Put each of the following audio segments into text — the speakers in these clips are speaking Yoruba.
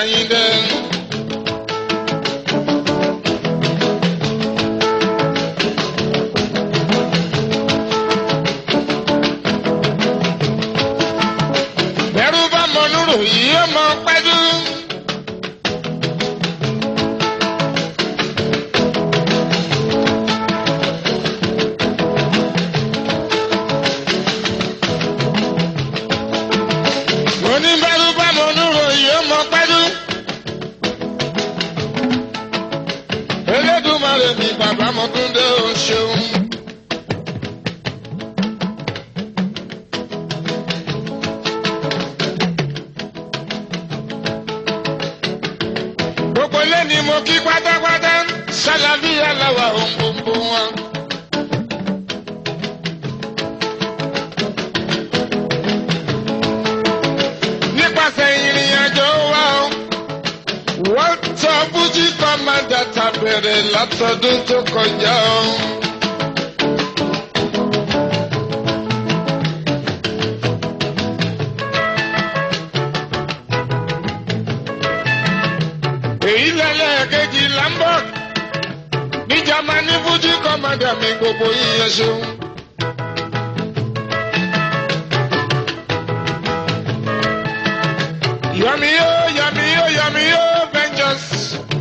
Àyìndé. Bẹ́rù bá mọ núrò yìí ó mọ pẹ́jú. Oníbẹ̀rù bá mọ núrò yìí ó mọ pẹ́jú. Elédùmarè mi bàbá Mọ́túndé ó ṣeun. Gbogbo ilé ni mo kí pátápátá ṣálábí aláwa ohun gbogbo wọn. Nípasẹ̀ ìrìn àjò wa o, wọ́n tọ́ Fuji Commander ta bẹ̀rẹ̀ látọdún tó kọjá o. Èyí lẹ́lẹ́kejì Lombok ní Germany Fuji Commander mi gbogbo yíyan ṣeun. Yọmi yó vengeance.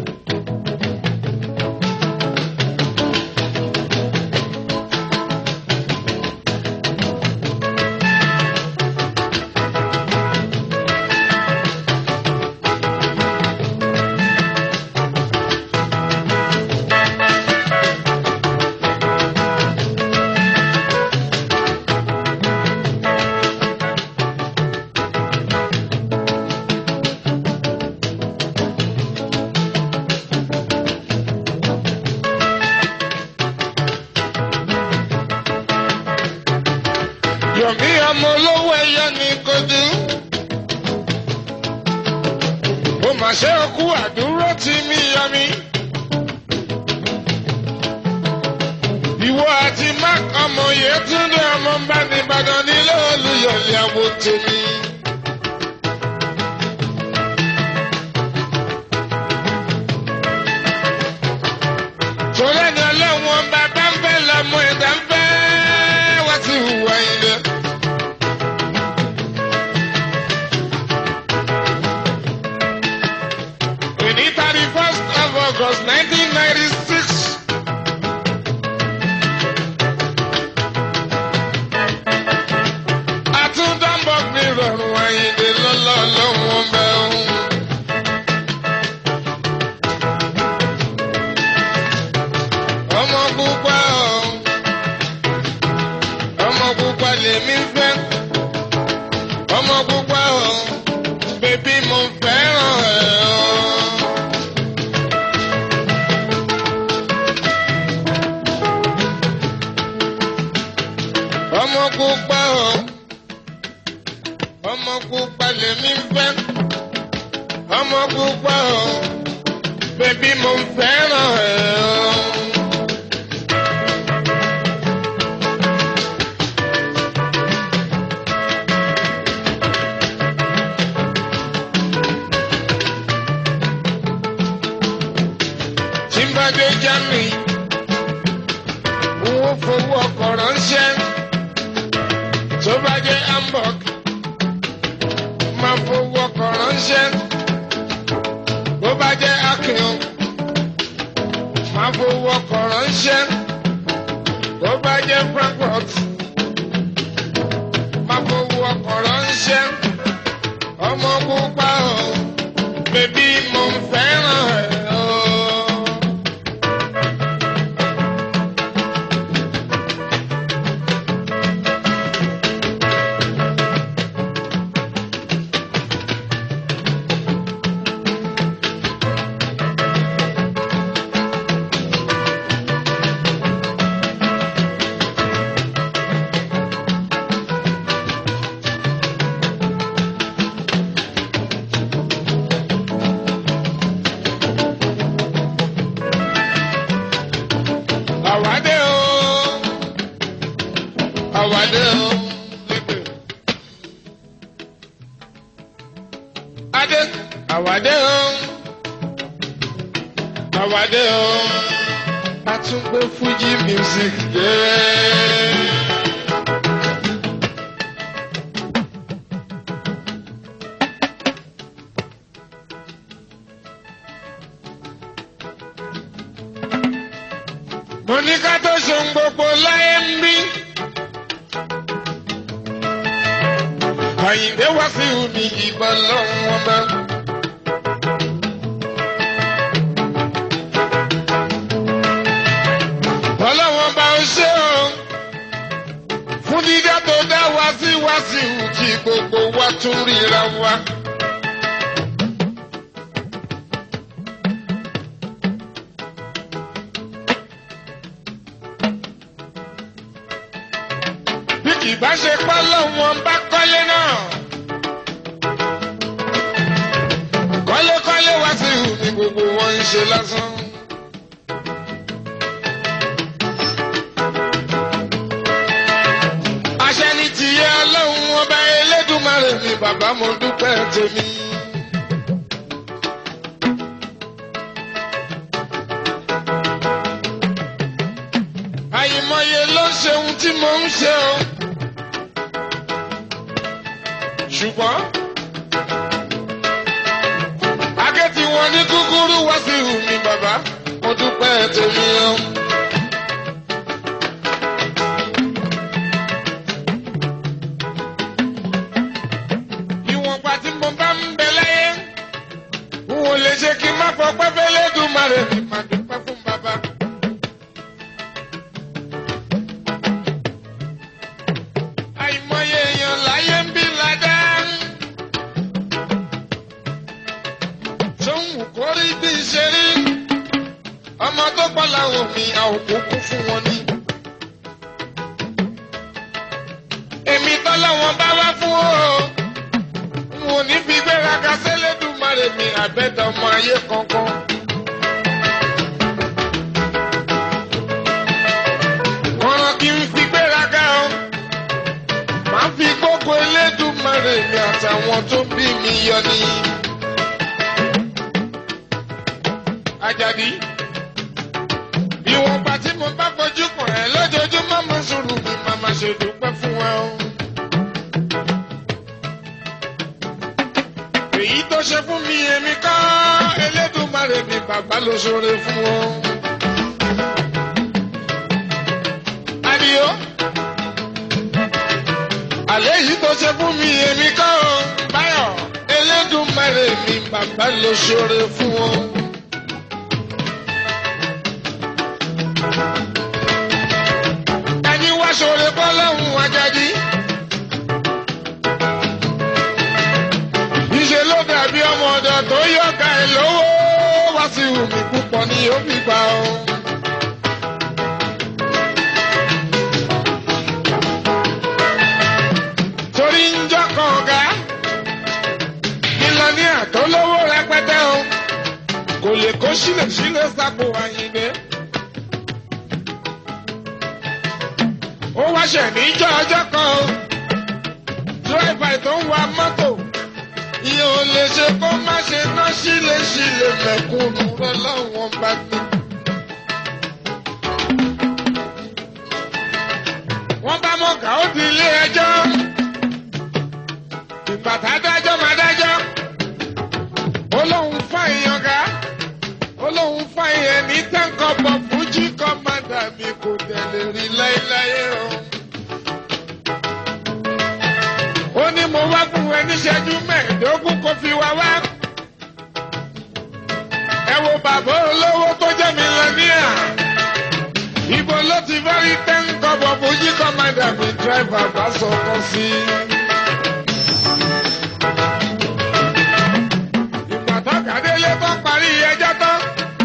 Yọ̀mí ọmọ olówó ẹyẹ ní kojú. Ó mà ṣe okú àdúró tí mi Yọ̀mí. Ìwọ àti Mark ọmọ Yétúndé ọmọ Mbánibàdàn nílé Olúyọ̀lé àwo tèmi. Torí ẹni ọlọ́wọ́n bàbá ń fẹ́ lọ́mọ ẹ̀dá ń fẹ́ wá sí ìhùwà ilẹ̀. Ní 31st of August 1996. Àtúndàmbọ̀g ní ìrọ̀rùn Àyìndé lọ́lọ́ lọ́wọ́ bẹ́ẹ̀. Ọmọ pupa o, ọmọ pupa lèmi fẹ́. Ọmọ pupa o, bébí mo fẹ́ràn ẹ̀ o. Ọmọ pupa o, ọmọ pupa lèmi fẹ́. Ọmọ pupa o, bébí mo fẹ́ràn ẹ̀ o. Tímbádé Germany, owó fowó ọkọ̀ ránṣẹ́. Tó bá jẹ́ Hamburg, máa fowó ọkọ̀ ránṣẹ́. Tó bá jẹ́ Akin, máa fowó ọkọ̀ ránṣẹ́. Tó bá jẹ́ Frankfurt, máa fowó ọkọ̀ ránṣẹ́. Ọmọ pupa o, bébí mo ń fẹ́ràn ẹ̀ o. Àwàdé o, Adé, àwàdé o. àwa dé o a tún gbé Fuji music dé. mo ní ká tó ṣe ń gbogbo láyé ń bí. Àyìndé wá sí omi ìbọn lọ́wọ́ ọba. Ọlọ́wọ́n bá ó ṣe o. Fún dídá tó dá wá sí tí gbogbo wa tún ríra wa. Ìbáṣepọ̀ lọ́wọ́n bá kọ́lé náà. Kọ́lékọ́lé wá sí ìhù ní gbogbo wọn ń ṣe lásán. Àṣẹ ni tìyẹ Ọlọ́run ọba Elédùmarè ni bàbá mo dúpẹ́ tèmi. Àyìnmọye ló ń ṣe ohun tí mo ń ṣe o. Ṣùgbọ́n akéètì wọn ní kúkúrú wá sí ìhù mi bàbá mo dúpẹ́ tèmi o. Ìwọ̀n gbà tí mo bá ń bẹ láyé n ò lè ṣe kí n má fọpẹ́ f'Ẹlẹ́dùmarè mi má dúpẹ́ fún bàbá. Àìmọye èèyàn láyé ń bí ládá. Kórí bí ṣe rí ọmọ tó pọ̀ láwọn mi àwòkọ́ kún fún wọn ní. Èmi tọ́lá wọn bá wá fún o. N ò ní fi gbéraga s'Ẹlẹ́dùmarè mi àbẹ́dà ọmọ ayé kankan. Ọ̀ràn kì í fi gbéraga o. Màá fi gbogbo Ẹlẹ́dùmarè mi àtàwọn tó bí mi yọ ní. Àjàdí ìwọ̀n gbà tí mo bá fojú kàn ẹ́ lójoojúmọ́ mo sùúrù mi màmá ṣe dúpẹ́ fún ẹ o. Èyí tó ṣe fún mi èmi kọ́ Elédùmarè mi bàbá ló ṣoore fún o. Àdìó àlẹ́ yìí tó ṣe fún mi èmi kọ́ Báyọ̀ Elédùmarè mi bàbá ló ṣoore fún o. Ẹni wá ṣoore bọ́lọ́hún Àjàdí. Ìṣe ló dàbí ọmọ ọ̀dọ̀ tó yọ̀ọ̀ká ẹ̀ lówó wá sí omi púpọ̀ ní òbí gbà ó. Torí ń jọ́kàn ọ̀gá ìlànà àtọ́lówó rẹpẹtẹ o. Kò lè kó sílẹ̀ sápò Àyìndé. Ó wá ṣẹ̀ níjọ́ ọjọ́ kan o. Dírẹ́fà tó ń wa mọ́tò. Ìyẹn ò lè ṣe kó má ṣe ná sílẹ̀ mẹ̀kúnnù rẹ̀ láwọn bá gbé. Wọ́n bá mọ̀gá ó di ilé ẹjọ́. Ìgbà tá dájọ́ máa dájọ́. Ó lóun fá ìyànga. Ó lóun fá ìyẹn ní tẹ́ńkọ̀bọ̀ Fuji Commander mi kò tẹ̀lé rí láéláé o. Ó ní mo wá fún ẹ níṣẹ́jú mẹ́ẹ̀ẹ́dógún kó fi wá wá. Ẹ wo bàbá olówó tó jẹ́ mílíọ̀nìà. Ibo ló ti fẹ́ rí tẹ́ńkọ̀bọ̀ Fuji Commander mi dírẹ́fà bá sọ̀kọ̀ sí. Ìgbà tó kàdélé tó parí ẹjọ́ tán.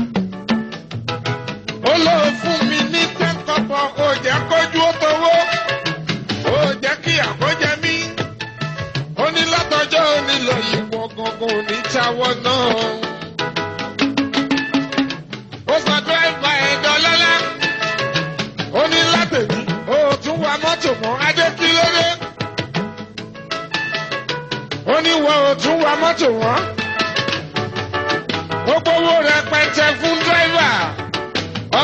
Ó lọ fún mi ní tẹ́ńkọ̀bọ̀ ó jẹ́ kójú ó towó. Ó jẹ́ kí àkójẹ mí. Ó ní látọjọ́ onílò ìwọ gangan ò ní táwọ́ náà. Ó sọ dírẹ́fà ẹ̀dọ́ lọ́lá. Ó ní látẹ̀mí. Ó tún wa mọ́tò mọ́ Adékílódé. Ó ní wọ́n ò tún wa mọ́tò wọ́n. Ó gbowó rẹpẹtẹ fún dírẹ́fà.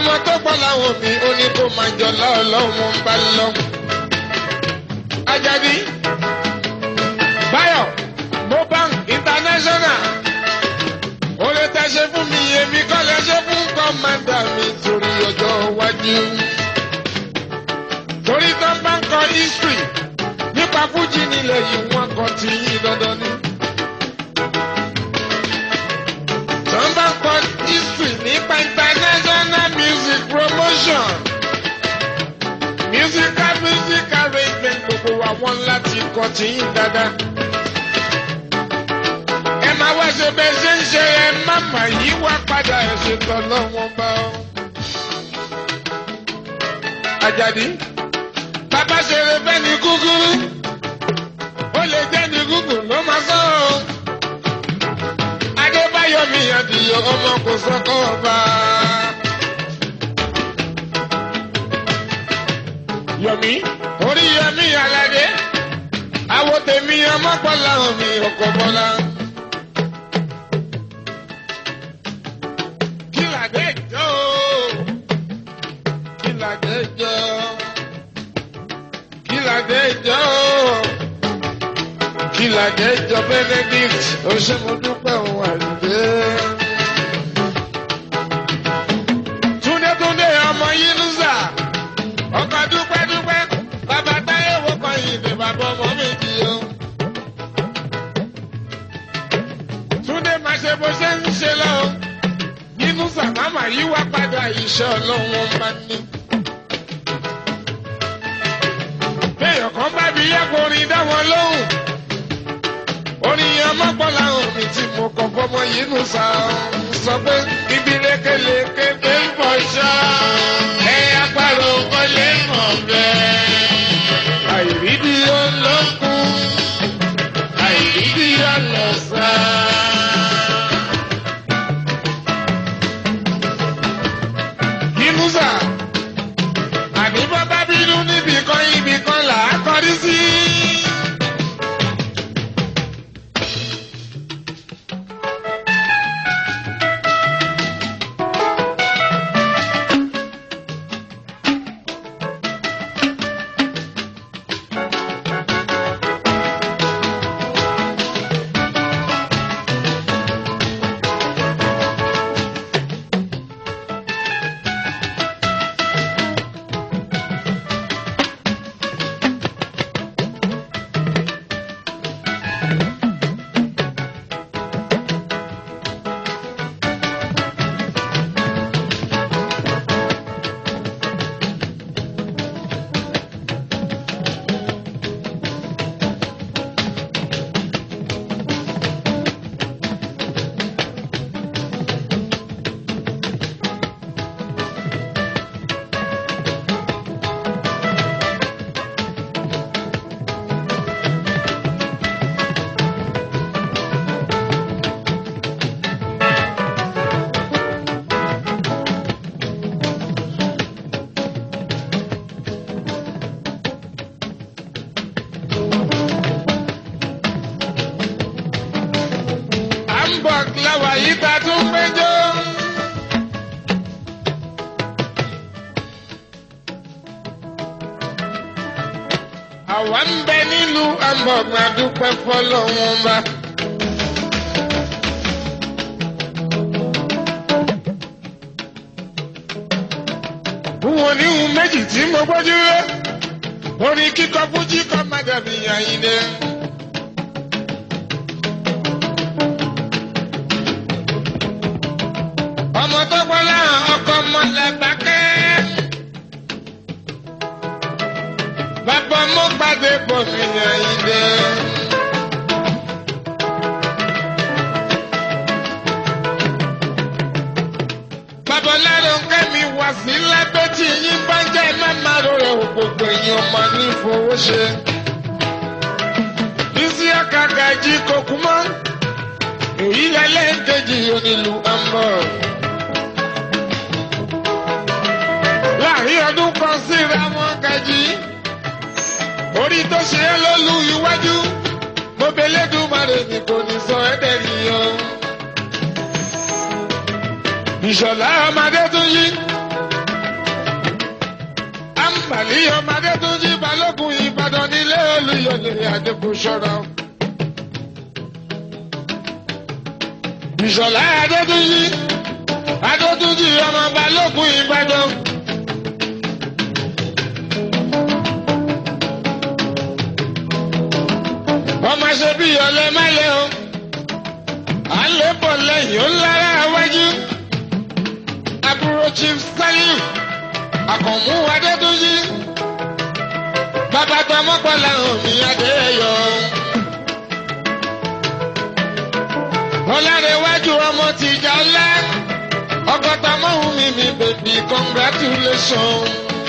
ọmọ tó pọ̀ láwọn mi ó ní kó máa jọ lọ́ọ̀lọ́wọ́ ń bá lọ. Àjàdí Báyọ̀ Mobank International ó lè tẹ́ṣe fún mi èmi kọ́ lè ṣe fún kọ́mándà mi torí ọjọ́ iwájú. Torí tán bá ń kọ history nípa fújì nílẹ̀ yìí wọ́n kọ́ ti yín dandan ni. Tán bá ń kọ history nípa international music promotion music arrangement gbogbo wa wọ́n láti kọ́ ti yín dáadáa. Ẹ máa wá ṣe bẹ́ẹ̀ ṣe ń ṣe ẹ má mà yí wá padà ẹ̀ ṣe tọ́ lọ́wọ́n bá ọ. Àjàdí bàbá ṣeré fẹ́ ní gúgúrú ó lè jẹ́ ní gúgú ló máa sọ ọ́. Adébáyọ̀ mi àdìyọ ọmọ kò sọ́kọ́ ọba. Yọ̀mí orí Yọ̀mí Aládé àwo tèmi ọmọ Bọ́lá omi ọkọ̀ Bọ́lá. Kí làdé jọ kí làdé jọ kí làdé jọ kí làdé jọ Benedict oṣemọdúpẹ́ òun àlùdé. Túndé ọmọ Yínúsà ọkọ̀ dúpẹ́dúpẹ́ bàbá táyé wò kọ́ yìí ní bàbá ọmọ méjì o. Túndé máa ṣe bó ṣe ń ṣe lọ Yínúsà máma yí wá padà iṣẹ́ ọlọ́run bá ní. Béèyàn kan bá bí yẹ kó orin dá wọn lóhùn. Orin ọmọ Bọ́lá omi tí mo kàn fọmọ Yínúsà sọ pé ibi lékeleke dé ń bọ̀ ṣá. Ẹ̀yà pàrọ̀ kò lè mọ̀ bẹ́ẹ̀. Àìrídìí olókùn, àìrídìí ọlọ́sà. Yínúsà àní bàbá bínú níbi kan là á kọrí sí. Láwa yìí ta tún péjọ. Àwa ń bẹ nílùú Hamburg máa dúpẹ́ fọ́lọ́run bá. Wọ́n ní ohun méjì tí mo gbójú rẹ̀. Orin kíkọ fújì kọ́ má dàbí Àyìndé. Ọmọ tó gbọ́lá ọkọ̀ mọ̀lẹ́bàkẹ́. Bàbá mo gbàdé bọ̀ sí Àyìndé. Bàbá lẹ́nu kẹ́mi wá sí lábẹ́ tí yín bá jẹ́ mẹ́ma rẹ̀ gbogbo èèyàn máa ní fowó ṣe. Bísí àkàkà jí kòkú mọ́. Èyí lẹ́lẹ́kejì onílù Hamburg. Láàrin ọdún kan síra wọn kejì. Orí tó ṣe é lólú iwájú. Mo belédùmarè ní kò ní sọ ẹ́dẹ̀ nìyẹn. Ìṣọ̀lá ọmọdé tún yí. Ìyọ̀mọdé tún jí balógun Ìbàdàn nílé Olúyọ̀lé Adébùsọ̀rọ̀. Ìṣọ̀lá Adétúnjì ọmọ balógun Ìbàdàn. Ọmọ ṣe bí ọ̀lẹ mẹ́lẹ̀ o, à ń lé bọ̀ lẹ́yìn ó lára wájú. Àbúrò Chief Salim Àkànmú Adétúnjì. Bàbá tọmọpọlá omi Adéyọ. Ọlárẹ̀wájú ọmọ tìjà ọlá. Ọgọ́ta mọ́hún mi baby congratulations.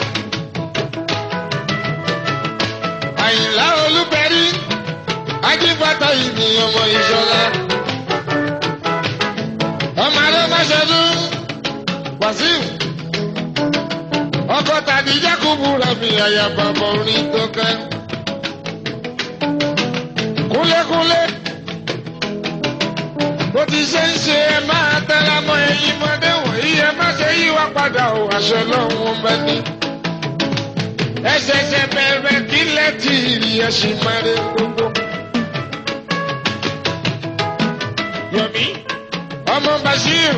Àyìnlá Olúbẹ̀rí. Ajíbátà ìní ọmọ Ìṣọ̀lá. Ọmọ Arẹ́máṣẹ́dún. Wàsíù. Ọkọ tàbí Jákùbù Ràbì àyàbá bọ̀ orin tó kẹ́. Kúlékúlé. Bó ti ṣe ń ṣe ẹ máa tẹ́ra mọ́ ẹ̀yin mọ́dé wọ̀nyí ẹ má ṣe yí wá padà ò àṣẹ lọ́hùn bẹ́ ní. Ẹ ṣẹ̀ṣẹ̀ bẹ̀rẹ̀ kílẹ̀ tí ìrì ẹ̀ ṣì máa rẹ gbogbo. Yomi ọmọ Bashir.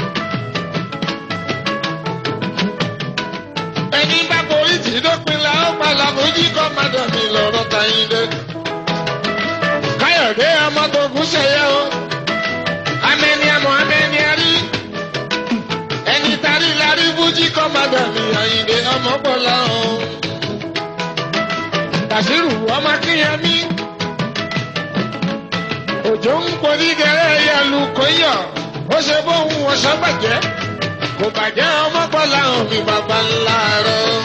Ẹni bá borí tí dópin la ó padà bójú kọ́ mádà mi lọ́rọ́ Táyíndé. Káyọ̀dé ọmọ tó kú ṣẹyẹ o. Amẹ́ni àmọ́ amẹ́ni àrí. Ẹni tarí larí bójú kọ́ mádà mi Àyìndé ọmọ Bọ́lá o. Bàṣírù ọmọ Kínyẹmí. Òjò ń porí gẹ̀rẹ́ ìyàlú kò yọ̀, ó ṣe bóun ọ̀ṣọ́ bàjẹ́, kò bàjẹ́ ọmọ Bọ́lá omi bàbá ńlá rẹ̀.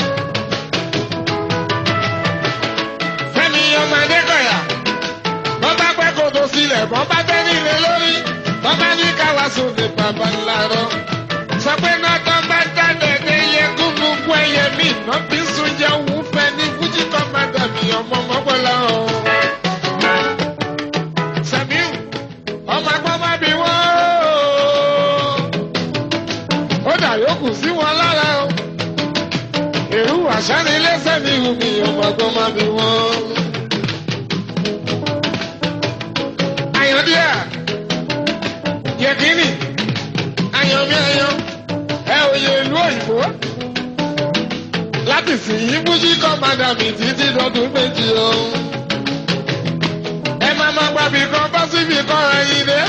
Fẹ́mi ọmọ Adékọ̀yà, bọ́ bá pẹ́ kó tó sílẹ̀, bọ́ bá tẹ́ nílé lórí, bọ́ bá ní káwá sóde bàbá ńlá rẹ̀. Sọ pé náà tán bá jáde ní iye gúgúgú ẹyẹ mi, náà bí sùn jẹ́ òun fẹ́ ní Fújì kọ́ máa dàbí ọmọ Bọ́lá o. Ọmọ agbọ́n má bí wọ́n ó dà yókù sí wọn lára o. Èrú àṣà ni lẹ́sẹ̀ mi hù mí ọmọ agbọ́n má bí wọ́n. Àyàn díẹ̀ Yẹ̀kínì àyàn mi àyàn ẹ òye ìlú òyìnbó láti sìn yí Fújì kọ́ padà mi títí dọ́dún méjì o. Ẹ máa ma gbàbí kan bá síbi kan ẹyin dé.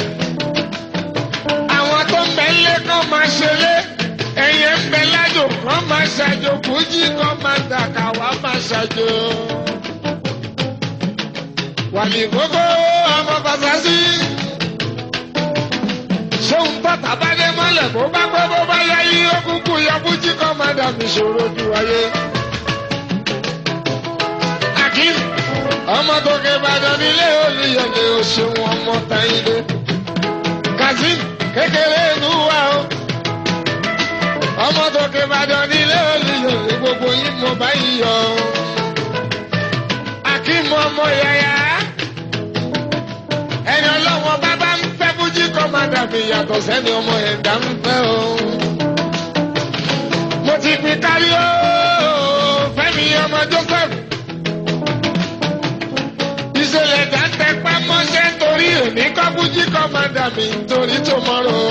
Àwọn tó ń bẹ lé kan máa ṣeré. Ẹyẹ ń bẹ lájò kan máa ṣàjò. Fújì kan máa dàkà wá máa ṣàjò. Wàlì gbogbo ọmọ Fàṣásí. Ṣéun bọ́tà bá dé mọ́lẹ̀ bó bá pẹ́ bó bá yá yí okùnkùn yọ Fújì kan máa dàbí ṣòro ju ayé. Akeem ọmọ tó ké Ìbàdàn nílé Olúyọ̀lé o ṣeun ọmọ Táyíndé. Kazeem kékeré inú wa o. Ọmọ tó ké Ìbàdàn nílé Olúyọ̀lé gbogbo yín mo bá yí yọ. Akeem ọmọ yàyà. Ẹni ọlọ́wọ́ bábá ń fẹ́ Fújì kọ́ máa dàbí yàtọ̀ sẹ́ni ọmọ ẹ̀dá ń fẹ́ o. Mo ti pín kárí o. Fẹ́mi ọmọ Joseph. Ìṣẹ̀lẹ̀ dáńtẹ́ pámọ́ṣẹ́ torí òní kọ́ Fújì kọ́ máa dàbí torí tomorrow.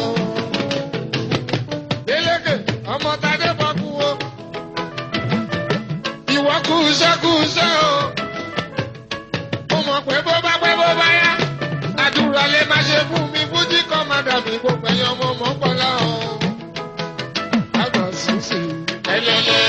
Délékè ọmọ Tadé bọ́ kú o. Ìwọ kú iṣẹ́ o. Mo mọ̀ pé bó bá pẹ́ bó bá yá. Àdúrà lè máa ṣe fún mi Fújì kọ́ máa dàbí gbogbo ẹ̀yọ́ ọmọ Mọ́kànlá o. Àgbà sísè ẹlẹ́lẹ́.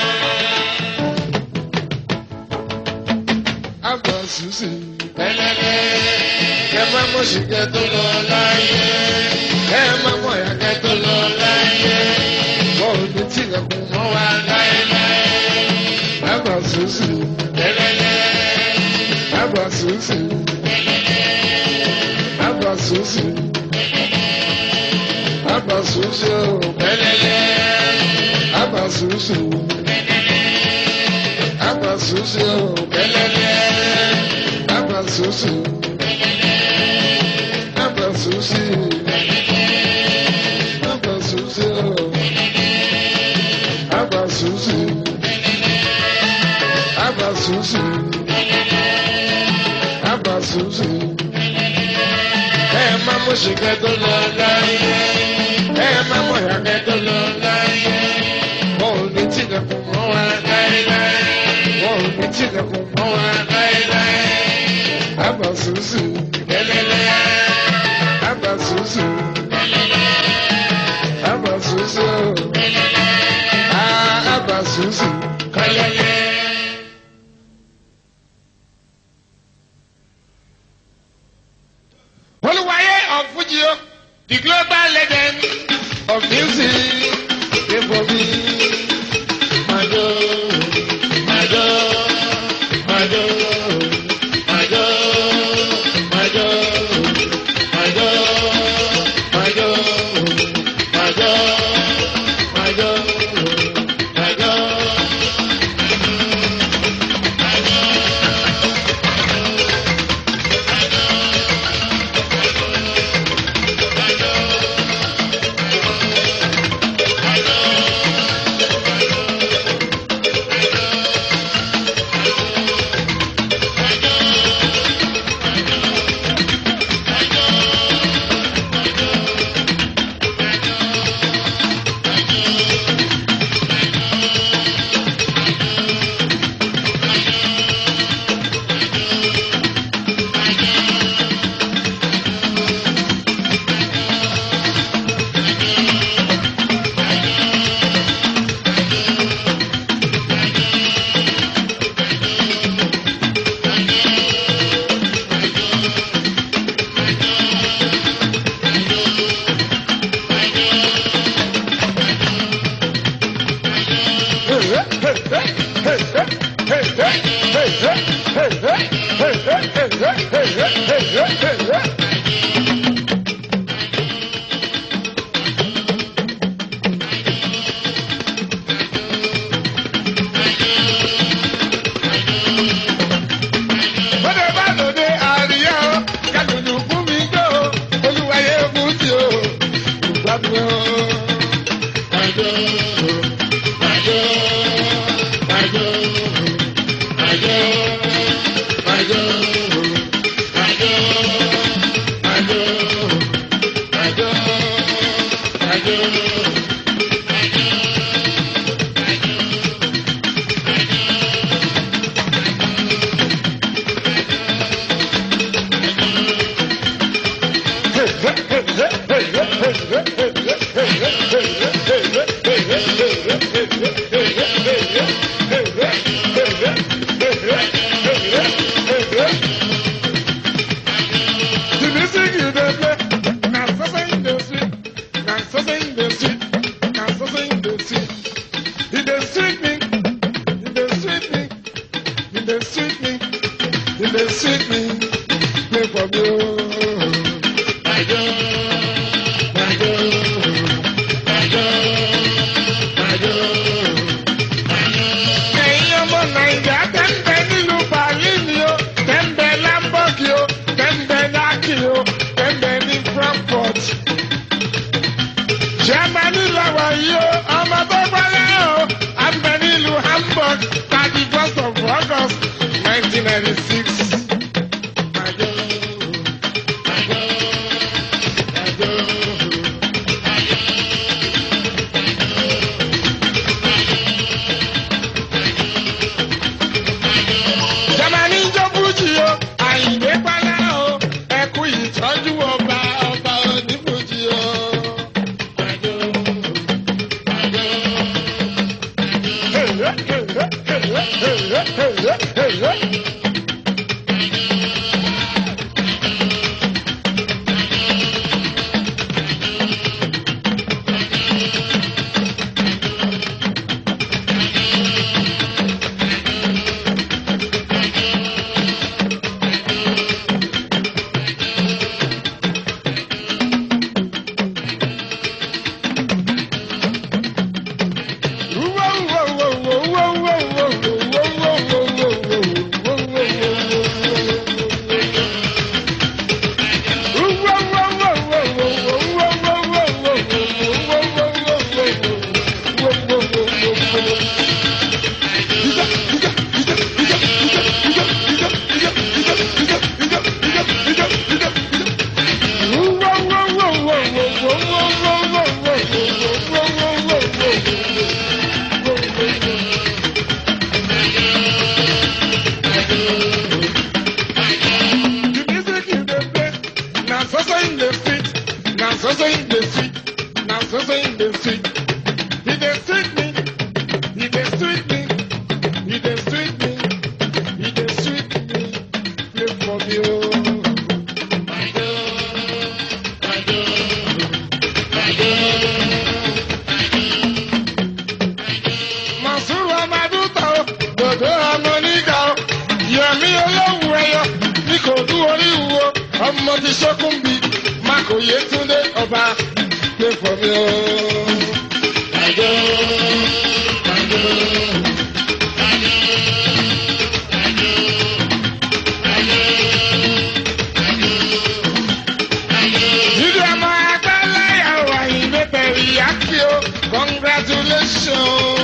Àgbà sísè ẹlẹ́lẹ́. Ẹ má mọ̀ sí kẹ́ tó lọ láyé. Ẹ má mọ̀ yá kẹ́ tó lọ láyé. Bọ́ọ̀lù tí ìrẹ̀kùn mọ́ wá láéláé. Àgbà sísè ẹlẹ́lẹ́. Àgbà sísè ẹlẹ́lẹ́. Àgbà sísè ẹlẹ́lẹ́. Àgbà sísè ẹlẹ́lẹ́. Àgbà sísè ẹlẹ́lẹ́. Àgbà sísè ẹlẹ́lẹ́. Àgbà sísè ẹlẹ́lẹ́. Àgbà sísè ẹlẹ́lẹ́. Àgbà sísè ẹlẹ́lẹ́. Àgbà sísè ẹlẹ́lẹ́. Susi, Abba Susi. Máa mú ṣìkẹ́ tó lọ láyé. Máa mú ìyàkẹ́ tó lọ láyé. Wọ́n ò ní tìlẹ̀kùn mọ́ wa láéláé. Wọ́n ò ní tìlẹ̀kùn mọ́ wa láéláé. Abba Susi, lẹ́lẹ́lẹ́. Abba Susi, lẹ́lẹ́lẹ́. Abba Susi, lẹ́lẹ́lẹ́. Abba Susi, kọ́lẹ́lẹ́. The global legend of music, came for me. My God, my God, my God, my God, my God, my God, my God, my God, my God, my God. ọmọ ti ṣókùn bí Mákòyé Túndé ọba pé fọ mi o. Àjọ àjọ àjọ àjọ àjọ. Jíde ọmọ agbáláyà wà ìgbé pẹ̀lú ìyá kí o. Congratulations.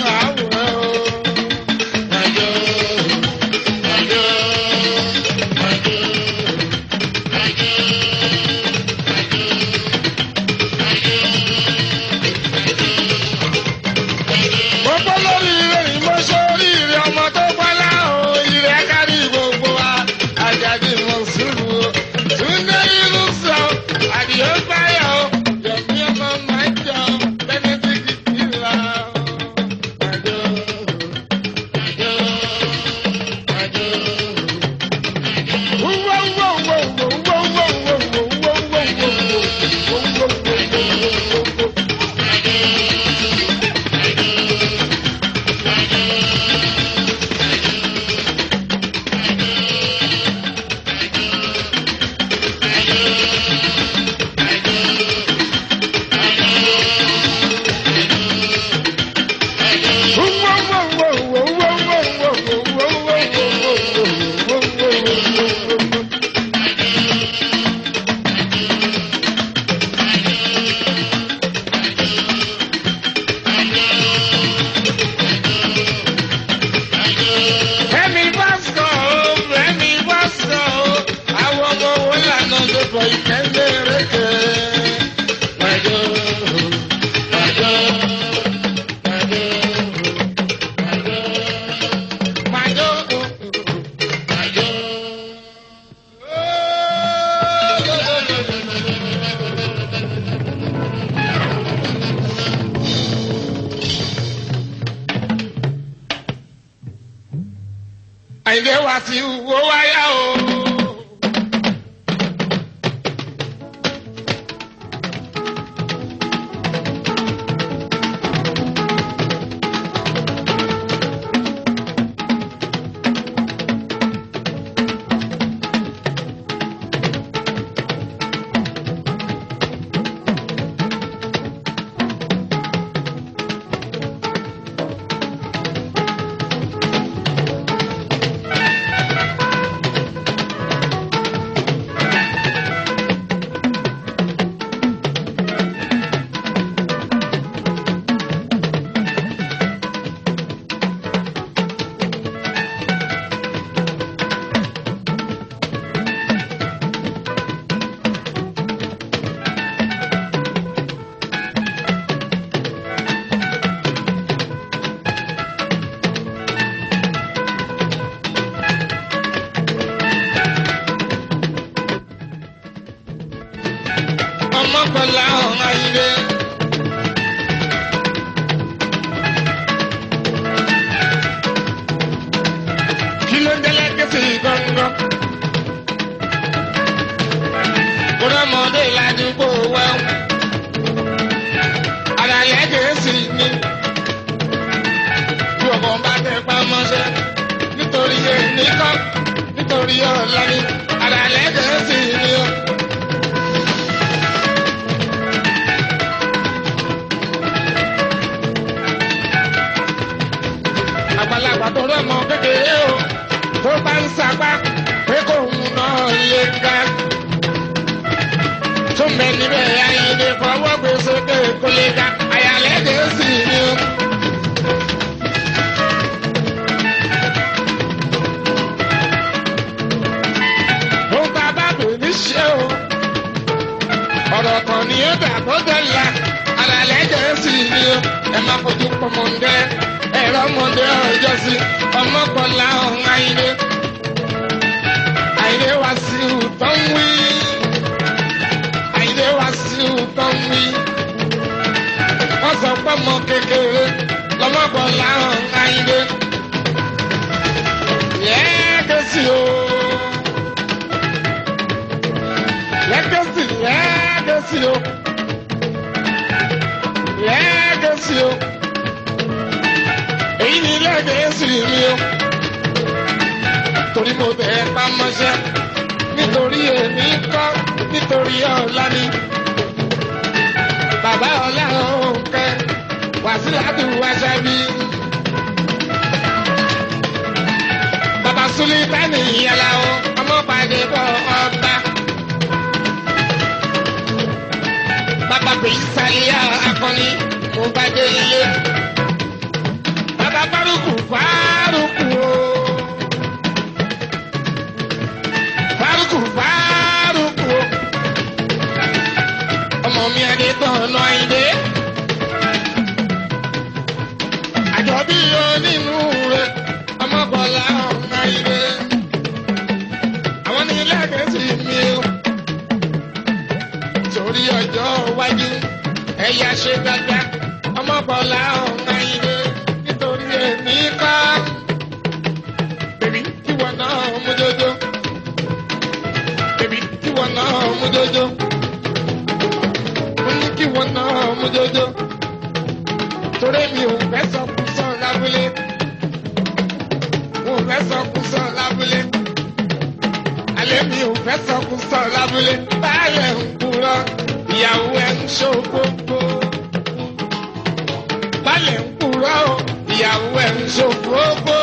Àyìndé wá sí owó wáyà o. Ọmọkọlá ọ̀hún Àyìndé. Kí ló ń délé kéṣì gbọ̀ngàn? Kúrọ́mọdé ládùúgbò wa. Àlàyé kéṣì ni. Bí ọmọ bá tẹ pamọ́ṣẹ́ nítorí èmi kọ́ nítorí ọ̀la ni. Àlàyé kéṣì ni o. Àgbàlagbà tó rọ́mọ kékeré o, tó bá ń sapá pé kò ń ná iye ga. Tó mẹ níbẹ̀ Àyìndé fọwọ́ gbé sókè kó lè ga, àyàlẹ́dẹ̀ sì ni o. Ó bá bá bò ní ṣe o, ọ̀rọ̀ kan ni ó dà tó dọ̀la, àyàlẹ́dẹ̀ sì ni o. Ẹ má fojú pọmọdé. Ẹ̀rọ ọmọdé ọjọ́ sí Ọmọkọlá ọ̀hún Àyìndé. Àyìndé wá sí ìtọ́ ń wí. Àyìndé wá sí ìtọ́ ń wí. Wọ́n sọ pé ọmọ kékeré l'Ọmọkọlá ọ̀hún Àyìndé. Lẹ́gẹ̀sì o. Lẹ́gẹ̀sì lẹ́gẹ̀sì o. Lẹ́gẹ̀sì o. Èyí ni lẹ́gẹ̀ẹ́sì mi o, torí mo tẹ̀ pamọ́ṣẹ́ nítorí nítorí èmi kọ́ nítorí ọ̀la ni. Bàbá ọ̀la òǹkẹ́ Wàsílátù Wáṣábí. Bàbá Súlítánì ìyàlá o ọmọ pàdé bọ̀ ọba. Bàbá Bísálíà akọni mo bá dé ilé. Bàbá Fárúkù Fárúkù o. Fárúkù Fárúkù o. Ọmọ mi adé tán lọ Àyìndé. Àjọbí onínú rẹ̀ ọmọ Bọ̀lá ọ̀nà Àyìndé. Àwọn ní lẹ́gẹ̀ẹ́sì mi o. Torí ọjọ́ iwájú ẹ̀yà ṣe dáadáa ọmọ Bọ̀lá ọ̀nà Àyìndé. Nítorí èmi kọ́. Bèbí kí wọ́n náà mú jójó. Bèbí kí wọ́n náà mú jójó. Mo ní kí wọ́n náà mú jójó. Torí mi ò fẹ́ sọkúsọ lábúlé. Mo fẹ́ sọkúsọ lábúlé. Alẹ́ mi ò fẹ́ sọkúsọ lábúlé. Báyẹ̀ ń kúrọ́, ìyàwó ẹ̀ ń ṣòfófó. Báyẹ̀ ń kúrọ́, ìyàwó ẹ̀ ń ṣòfófó.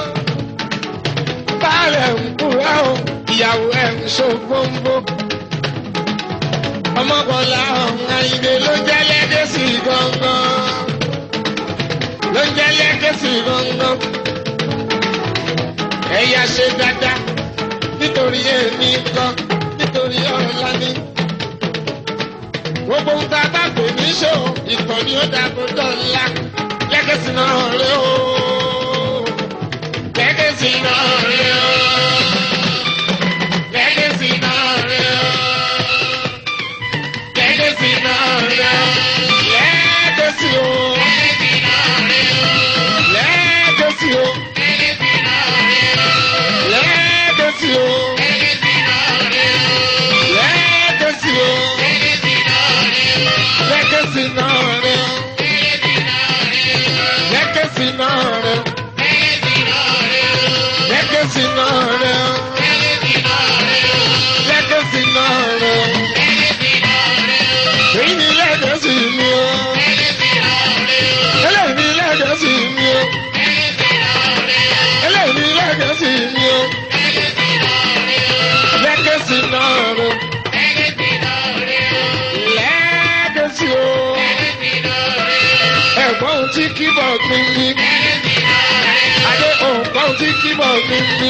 Báyẹ̀ ń kúrọ́, ìyàwó ẹ̀ ń ṣòfófó. Ọmọ Bọ̀lá ọ̀nà Àyìndé ló jẹ́ lẹ́gẹ̀ẹ́sì gangan. Ló jẹ́ lẹ́gẹ̀ẹ́sì gangan. Ẹ̀yà ṣe dáadáa nítorí èmi kan nítorí ọ̀la ni. Gbogbo ń ta bá gbè ní ṣó ìtàn ni ó dàbò dọ́là. Lẹ́gẹ̀ẹ́sì náà rè o. Lẹ́gẹ̀ẹ́sì náà rè o. Lẹ́gẹ̀ẹ́sì náà rè o. Lẹ́gẹ̀ẹ́sì náà rè o. Lẹ́gẹ̀ẹ́sì o. Lẹ́gẹ̀ẹ́sì o. Lẹ́gẹ̀ẹ́sì o. Lẹ́gẹ̀ẹ́sì o. Lẹ́gẹ̀ẹ́sì náà rè o. Lẹ́gẹ̀ẹ́sì náà rè o. Lẹ́gẹ̀ẹ́sì náà rè o. Lẹ́gẹ̀ẹ́sì náà rè o. Èyí ni lẹ́gẹ̀ẹ́sì mi o. Eléyìí ni lẹ́gẹ̀ẹ́sì mi o. Eléyìí ni lẹ́gẹ̀ẹ́sì mi o. Lẹ́gẹ̀ẹ́sì náà rè o. Lẹ́gẹ̀ẹ́sì o. Ẹ̀gbọ́n tí keyboard mi ní. Adé òǹkọ́n tí keyboard mi ní.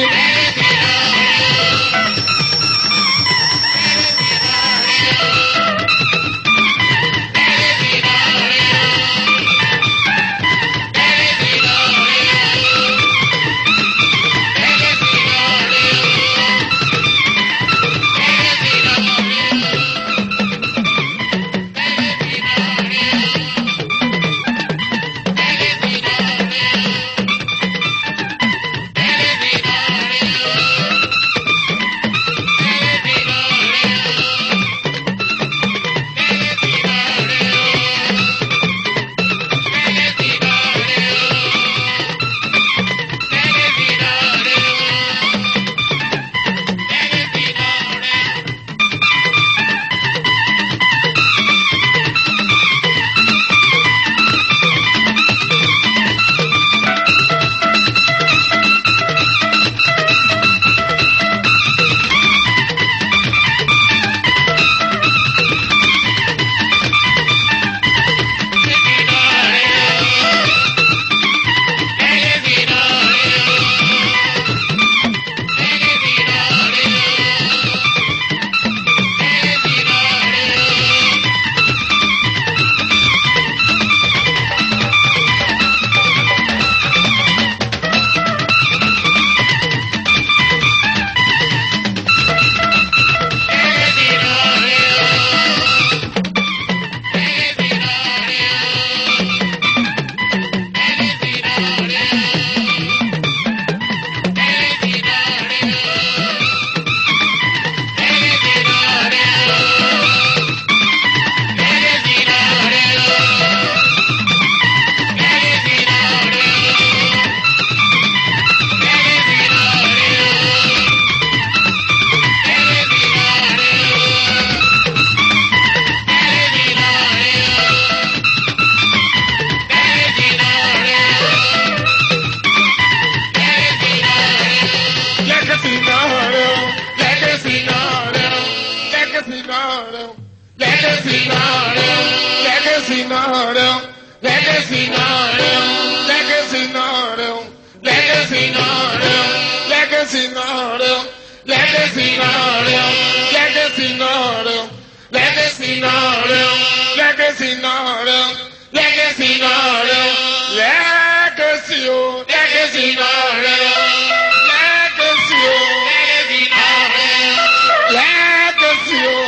Legacy náà rẹ̀ o. Legacy náà rẹ̀ o. Legacy náà rẹ̀ o. Legacy náà rẹ̀ o. Legacy náà rẹ̀ o. Legacy náà rẹ̀ o. Legacy náà rẹ̀ o. Legacy náà rẹ̀ o. Legacy náà rẹ̀ o. Legacy o. Legacy náà rẹ̀ o. Legacy o. Legacy náà rẹ̀ o. Legacy o.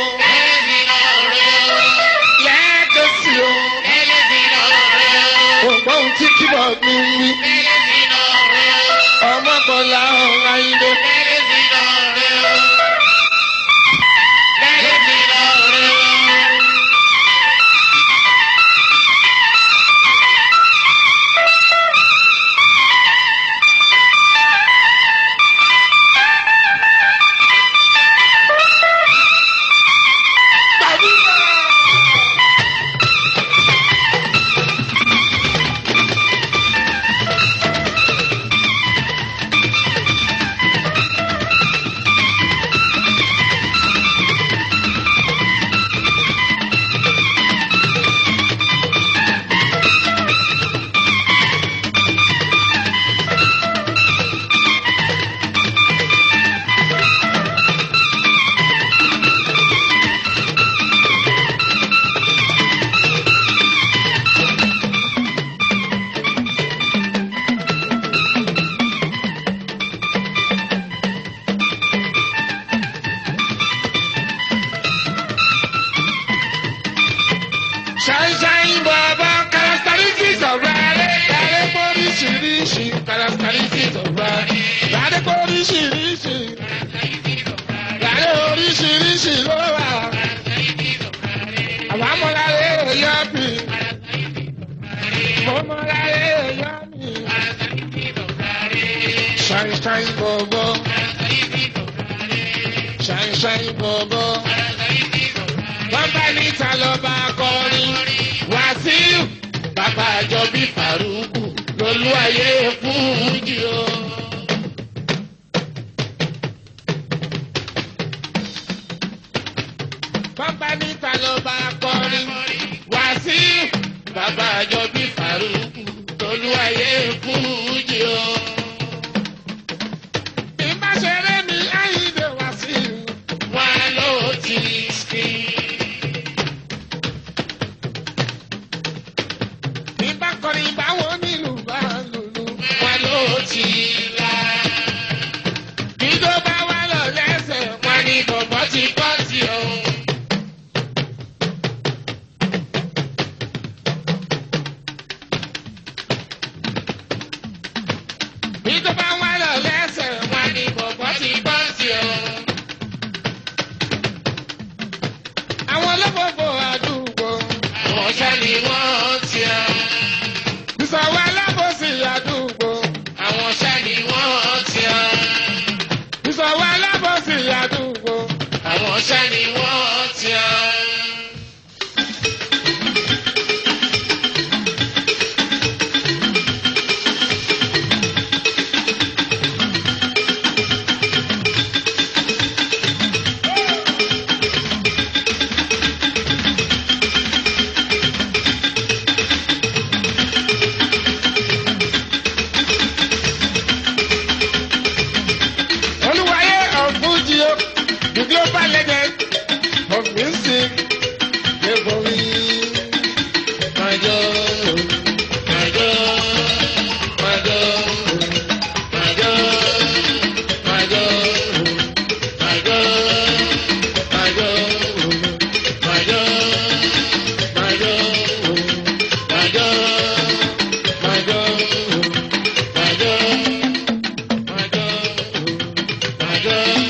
Legacy o. Ògbọ́n tí kíbọ̀ mi wí. Ọmọkànlá ọ̀la ilé. Shine Baba, characteristics of Raleigh. Raleigh oríṣiríṣi, characteristics of Raleigh. Raleigh oríṣiríṣi. Raleigh oríṣiríṣi ló wà. Àwọn amọ̀láyé ẹ̀yọ́ mi. Mọ̀mọ́láyé ẹ̀yọ́ mi. Shine Baba. Shine Baba. Wọ́n bá níta lọ bá kọrin. Wàsíù bàbá àjọbí Fàrúkù lolú ayé fújì o. Wọ́n bá níta lọ bá kọrin. Wàsíù bàbá àjọbí Fàrúkù lolú ayé fújì o. Ìbáṣeré mi Àyìndé Wàsíù wọn ló ti sí. Kọrin báwo nílùú bá lùlù wọn ló ti la. Bí tó bá wà lọ lẹ́sẹ̀ wọn ni bọ̀bọ̀ ti bọ́ sí o. Bí tó bá wà lọ lẹ́sẹ̀ wọn ni bọ̀bọ̀ ti bọ́ sí o. Àwọn olófòfò àdúgbò àwọn sẹ́ni wọ́n ti ọ́. Ìsọ̀wọ́ alábòsí àdúgbò. Àwọn sẹ́ni wọ́n ti ọ́. Ìsọ̀wọ́ alábòsí àdúgbò. Àwọn sẹ́ni wọ́n ti ọ́. The global legend of music, my God, my God, my God, my God, my God, my God, my God, my God, my God, my God, my God, my God.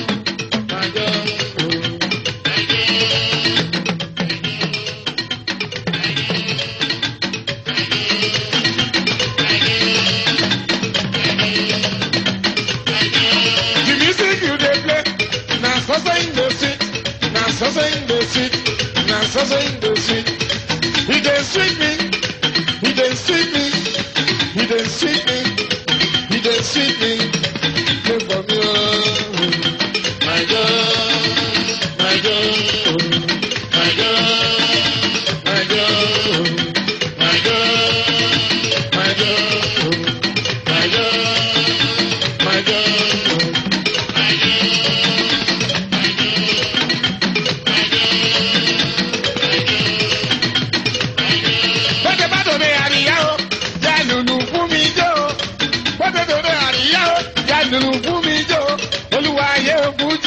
He dey sweet me, he dey sweet me, he dey sweet me, he dey sweet me. Play for me, oh, my God, my God, my God, my God, my God.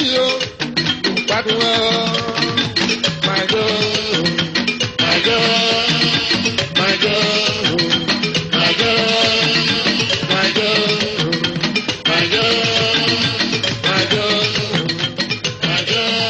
o gbádùn ẹ o my girl my girl my girl my girl my girl my girl my girl my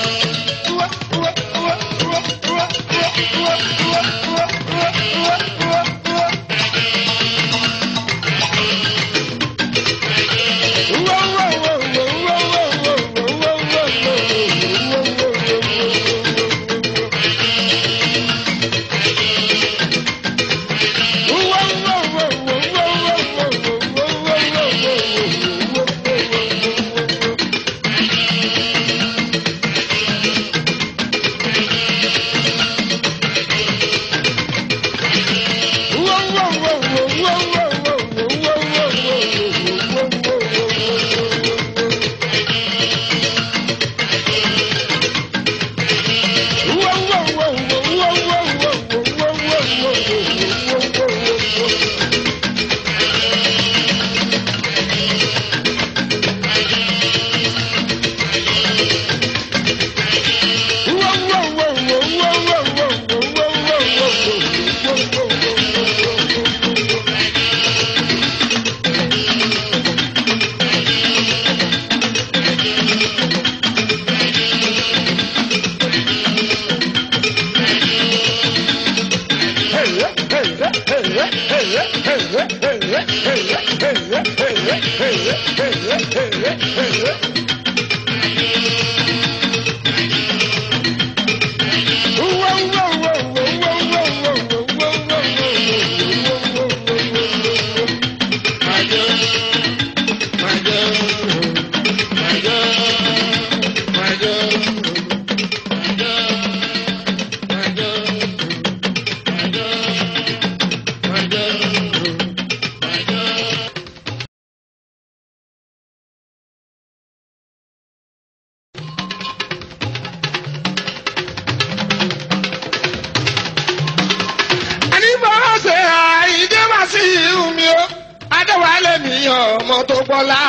ọmọ tó gbọ́lá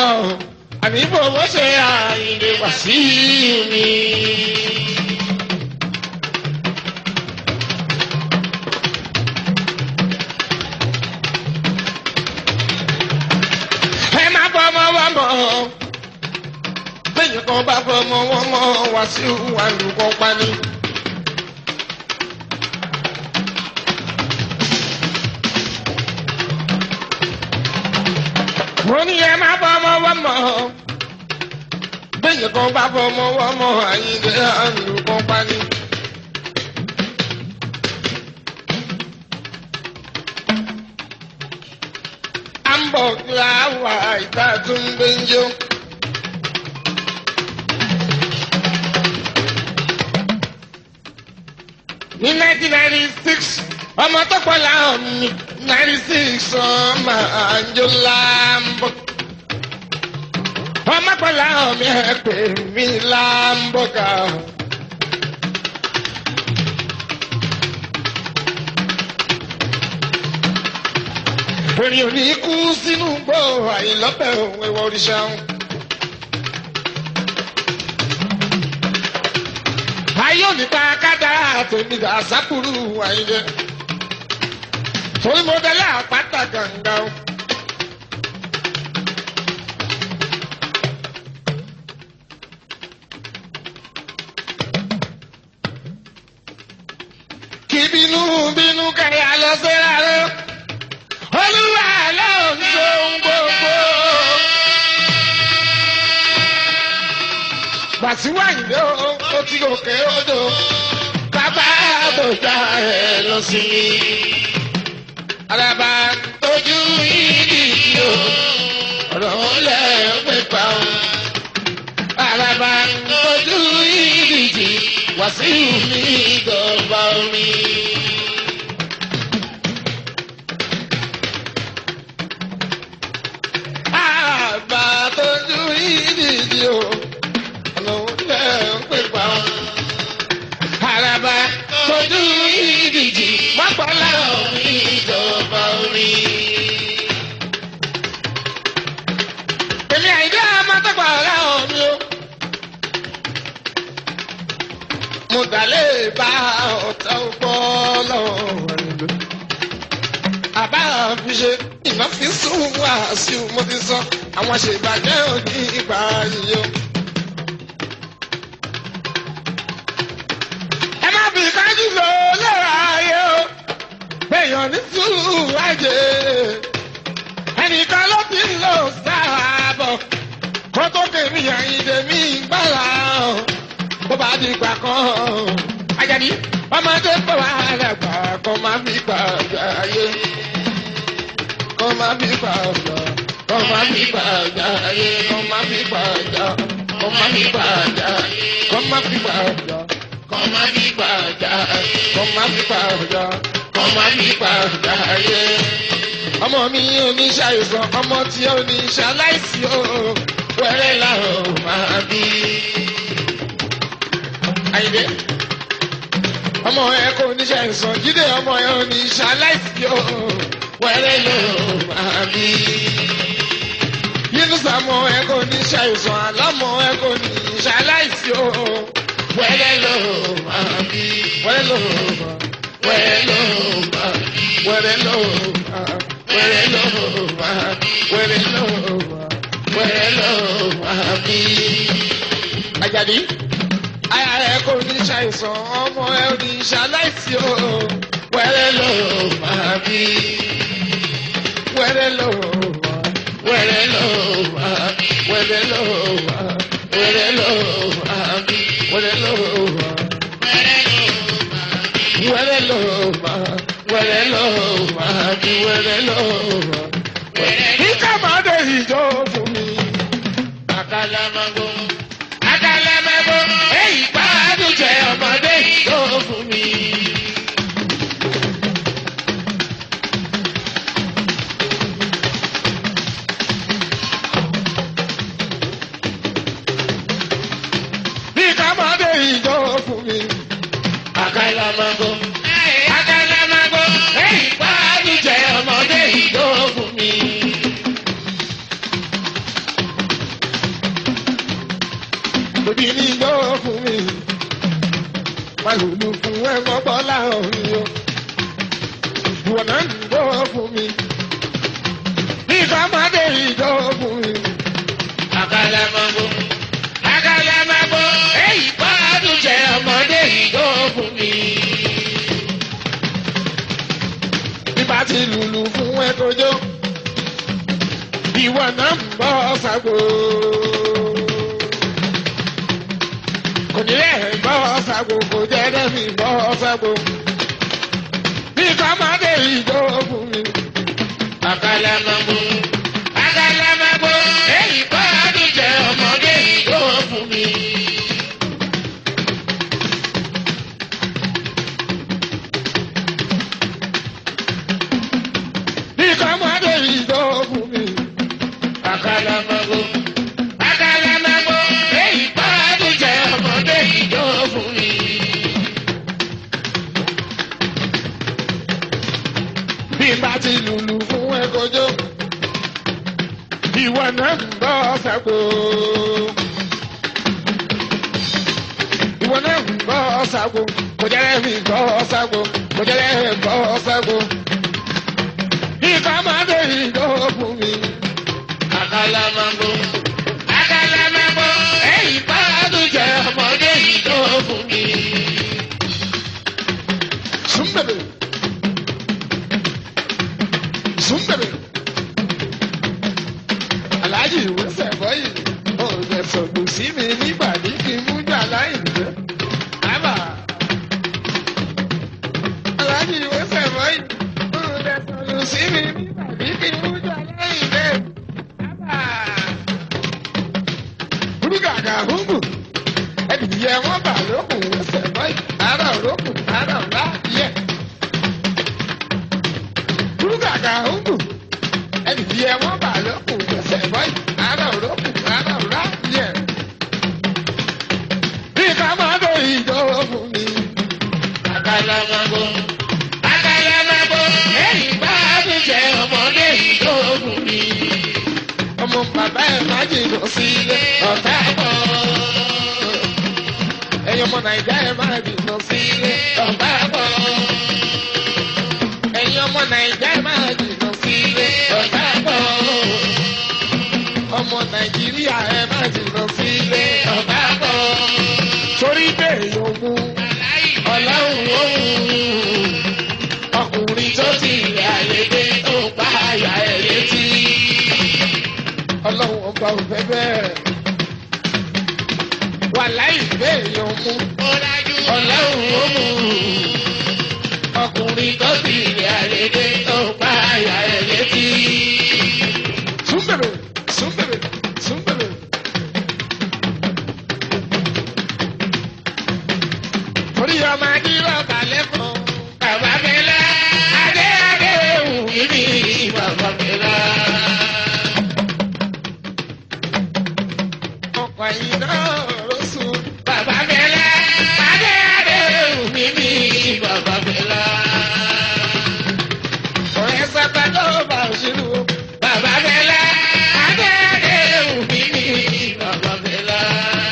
àní bòbó ṣe Àyìndé Wàsíù mi. ẹ má fọmọ wọn mọ bẹ́ẹ̀ kan bá fọmọ wọn mọ Wàsíù wà lùkọ́ pani. mo ní ẹ má fọmọ wọn mọ bẹ́ẹ̀ kan bá fọmọ wọn mọ Àyìndé àlùkọ́ pani. Hamburg làwà ìta tún gbé ń jó. ní 1996 ọmọ tó pọ̀ láwọn mi 96 ọmọ àjò Hamburg. ọmọ pọ̀ láwọn mi ẹ pè mí Hamburg. Orin òní kú sínú gbọ́ àìlọ́pẹ̀ òun ẹ̀wọ̀ òrìṣà òun. Ayé òní pa kádàrá tèmi dà sápúrú Àyìndé. Torí mo délé àpáta gàǹgà o. Kí bínú bínú kẹyà lọ sí rárá. Olúwa ló ń so gbogbo. Wàsíù Àyìndé ó ti gòkè odò bàbá àbòjá ẹ̀ lọ sí i. Àràbà tójú ìdíjì o ọ̀rọ̀ lẹ̀ pé pa o. Àràbà tójú ìdíjì Wàsíù mi ìjọba omi. Àràbà tójú ìdíjì mọ́pọ́lá omi ìjọba orí. èmi Àyìndé ọmọ tó pọ̀ láwọn mi o bá ọ̀tá ọgbọ́ lọ́wọ́ rẹ̀. Àbá fi ṣe ìmọ̀ fi sún wá sí mo ti sọ àwọn ṣèbàjẹ́ òní ìgbà yìí o. Ẹ má fi kájú lò lẹ́ra ayé o. Èèyàn ní sùúrù wájé. Ẹnìkan ló ti ń lò sáàbọ̀. Kó tó kèmí àyíǹde mi gbára o. Bó bá di ìgbà kan. Àjàdí ọmọdé pọ̀ wá lẹ́gbà kó má fi gbàgbé ayé. Kó má fi gbàgbé. Kó má fi gbàgbé ayé. Kó má fi gbàgbé. Kó má fi gbàgbé. Kó má fi gbàgbé. Kó má fi gbàgbé. Kó má fi gbàgbé. Kó má fi gbàgbé ayé. Ọmọ mi oníṣàìsàn, ọmọ tí oníṣàláìsí o, wẹ́rẹ́ làwọn máa bí. Àyìndé ọmọ ẹ kò níṣàìsàn, Jídé ọmọ ẹ oníṣàláìsí o, wẹ́rẹ́ ló máa bí. Yínúsà ọmọ ẹ kò níṣàìsàn, Àlámọ ẹ kò níṣàláìsí o, wẹ́rẹ́ ló máa bí. Wẹ́rẹ́ ló máa bí. Wẹ́rẹ́ ló máa bí. Wẹ́rẹ́ ló máa bí. Wẹ́rẹ́ ló máa bí. Wẹ́rẹ́ ló máa bí. Wẹ́rẹ́ ló máa bí. Àjàdí aya rẹ kò ní ṣàìsàn, ọmọ ẹ ò ní ṣaláìsí o. Wẹ́rẹ́ ló máa bí. Wẹ́rẹ́ ló máa bí. Wẹ́rẹ́ ló máa bí. Wẹ́rẹ́ ló máa bí. Wẹ́rẹ́ ló máa bí. Wẹ́rẹ́ ló máa bí. Wẹ́rẹ́ ló máa bí. Wẹ́rẹ́ ló máa bí. Wẹ́rẹ́ ló máa bí. Kíkà máa dé ìjọ fún mi. Àkàlàmàgbò. Àkàlàmàgbò. Èyí gbádùn jẹ ọmọdé ìjọ fún mi. Kíkà máa dé ìjọ fún mi. Àkàlàmàgbò. Àkàlàmàgbò. Èyí gbádùn jẹ ọmọdé ìjọ fún mi. Òbí ní ìjọ fún mi. Màlúù fún ẹ̀mọ́ bọ́lá òní o. Ìwọ̀n náà ń ìjọ fún mi. Kíkà máa dé ìjọ fún mi. Àkàlàmàgbò. Àkàlàmàgbò. Èyí gbádùn jẹ ọmọdé ìjọ fún mi. Bíbá ti lùlù fún ẹ tó jó. Ìwọ náà ń bọ́ sago. Kò nílẹ̀ bọ́ sago, kò jẹ́ dẹ́mi bọ́ sago. Kíkà máa dé ìjọ fún mi. Àkàlàmàgbò. Àkàlàmàgbò. Èyí gbádùn jẹ ọmọdé ìjọ fún mi. Kíkà máa dé ìjọ fún mi. Àkàlàmàgbò. Àkàlàmàgbò. Èyí gbádùn jẹ ọmọdé ìjọ fún mi. Bí n bá ti lùlù fún ẹ kojó, ìwọ náà ń bọ́ sago. Ìwọ náà ń bọ́ sago, kò jẹ́rẹ́ mi bọ́ sago, kò jẹ́rẹ́ bọ́ sago. Kíkà máa dé ìjọ fún mi. Àkàlàmàgbò. Àkàlàmàgbò. Èyí gbádùn jẹ ọmọdé ìjọ fún mi. Súnbẹ̀bẹ̀. Súnbẹ̀bẹ̀. Aláàjì ìwé sẹ̀fọ́ yìí. Òòjẹ̀ sọ̀gbù sí mi nígbà ní kí n mú jà láì jẹ́. Àbà. Aláàjì ìwé sẹ̀fọ́ yìí. Òòjẹ̀ sọ̀gbù sí mi nígbà ní kí n mú jà láì jẹ́. Àbà. Burúkàkà húngù. Ẹ̀dìyẹ wọn bà lókun ìwé sẹ̀fọ́ yìí. Àárọ̀ lókun, àárọ̀ ńlá yẹ. Burúkàkà húngù. Ẹ̀dìyẹ wọn bà lókun ìwé sẹ̀fọ́ yìí. Àárọ̀ lókun, àárọ̀ ńlá yẹ. Kíkà máa dé ìjọ fún mi. Àkàlàmàgbò. Àkàlàmàgbò. Èyí gbádùn jẹ ọmọdé ìjọ fún mi. Ọmọ bàbá ẹ̀ má jìnnà sílé ọ̀tá bọ̀. Ẹ̀yọ̀ ọmọ nàìjà ẹ máa dìbò sílé ọ̀pá bọ̀. ẹ̀yin ọmọ nàìjà ẹ máa dìbò sílé ọ̀pá bọ̀. ọmọ nàìjíríà ẹ máa dìbò sílé ọ̀pá bọ̀. torí bẹ́ẹ̀ yóò mú ọlọ́run òun ọkùnrin tó ti rẹ̀ àyèdè tó pa àyà ẹ̀ létí. ọlọ́run ọba ò fẹ́ bẹ́ẹ̀. wàláì bẹ́ẹ̀ yóò mú ọlọ́run òun ọkùnrin tó ti rẹ̀ àyèdè tó pa àyà ẹ̀ létí. súnbẹ̀rẹ̀ súnbẹ̀rẹ̀ súnbẹ̀rẹ̀. torí ọmọ adúlọ̀ balẹ̀ fún bàbá bẹ́lá adé adé wù mí bàbá bẹ́lá. ọkọ̀ yìí náà ló sùn bàbá bẹ́lá adé adé wù mí bàbá bẹ́lá. ọ̀rẹ́ sábà tó bá òṣèlú bàbá bẹ́lá adé adé wù mí bàbá bẹ́lá.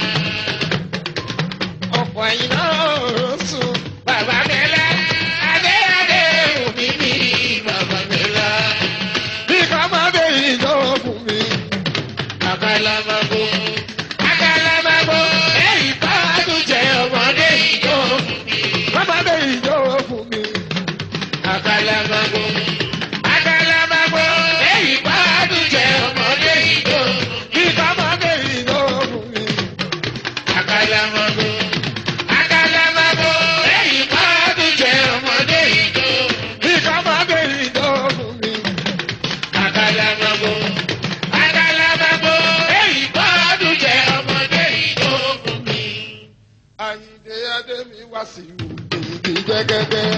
ọkọ̀ yìí náà ló sùn bàbá bẹ́lá adé adé wù mí bàbá bẹ́lá. bí ká má dé ìjọ fún mi. àkàlàmàgbò àkàlàmàgbò èyí bá tún jẹ ọmọdé ìjọ fún mi. má má dé ìjọ fún mi. àkàlàmàgbò àkàlàmàgbò èyí bá tún jẹ ọmọdé ìjọ fún mi. bí ká má dé ìjọ fún mi. àkàlàmàgbò àkàlàmàgbò èyí bá tún jẹ ọmọdé ìjọ fún mi. bí ká má dé ìjọ fún mi. àkàlàmàgbò àkàlàmàgbò èyí bá tún jẹ ọmọdé ìjọ fún mi. Àyìndé Adémi wá sí ìwòkè jẹ́gẹ́dẹ́.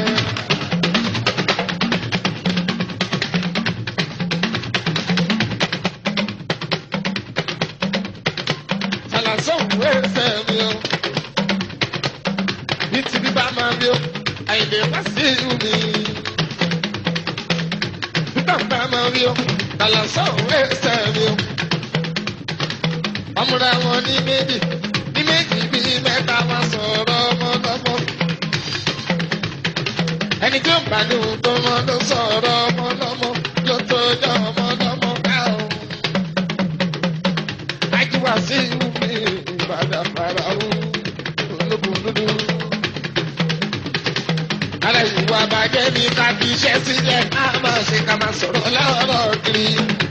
Ṣàlàsán òwe ẹsẹ̀ mi o. Bí ti bí bá máa bí o, Àyìndé wá sí ìwòkè. Bí bàbá máa bí o, ṣàlàsán òwe ẹsẹ̀ mi o. Ọmọdé wọn ní méjì bíi mẹ́ta wọn sọ̀rọ̀ ọmọlọ́mọ. ẹni tí ó ń bá ní ohun tó mọ́ ló sọ̀rọ̀ ọmọlọ́mọ ló tó jọ ọmọlọ́mọ ká o. ajíwá sí ìwúmi ìbàdàn fara o ológun dúdú. ara ìwà bàjẹ́ ni ká fi iṣẹ́ sílẹ̀ ká máa ṣe ká máa sọ̀rọ̀ lọ́rọ̀ kiri.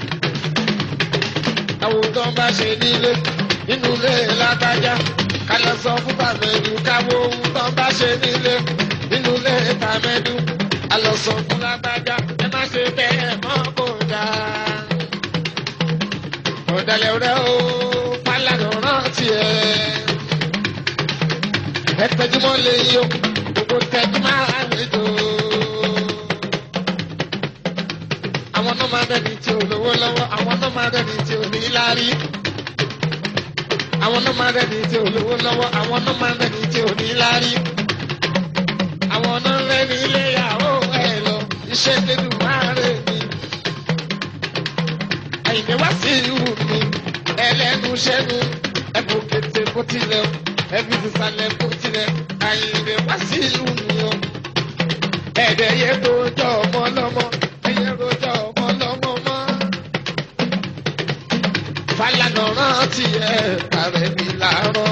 àwùjọ bá ṣe nílé nínú ilé lágbájá ká lọ sọ fún tàmẹ́dù káwọ́ ohun tó bá ṣe nílé nínú ilé tàmẹ́dù a lọ sọ fún lágbájá ẹ má ṣe bẹ́ẹ̀ mọ́ kó dáa. ọ̀dàlẹ̀ rẹ̀ ó Fálànà rántí ẹ̀. ẹ tẹjúmọ́ lè yí o gbogbo tẹjúmọ́ àlejò. àwọn náà máa dẹ́ni tí ò lówó lọ́wọ́ àwọn náà máa dẹ́ni tí ò ní láárí. àwọn náà máa rẹ́ni tí ò lówó lọ́wọ́ àwọn náà máa rẹ́ni tí ò ní láárí. àwọn náà rẹ́ni ilé ìyàwó ẹ̀ lọ iṣẹ́ nínú máa rẹ̀ ni. Àyìndé wá sí ìwù mi ẹlẹ́nu ṣẹ́nu ẹ̀bù kété kó tilẹ̀ ẹ̀bù sísàlẹ̀ kó tilẹ̀ Àyìndé wá sí ìwù mi o. ẹ̀dẹ̀ yẹ tó jọ ọmọ lọ́mọ ẹ̀yẹ tó jọ ọmọ lọ́mọ mọ́. Fálànà rántí ẹ̀ ààrẹ mi làárọ̀.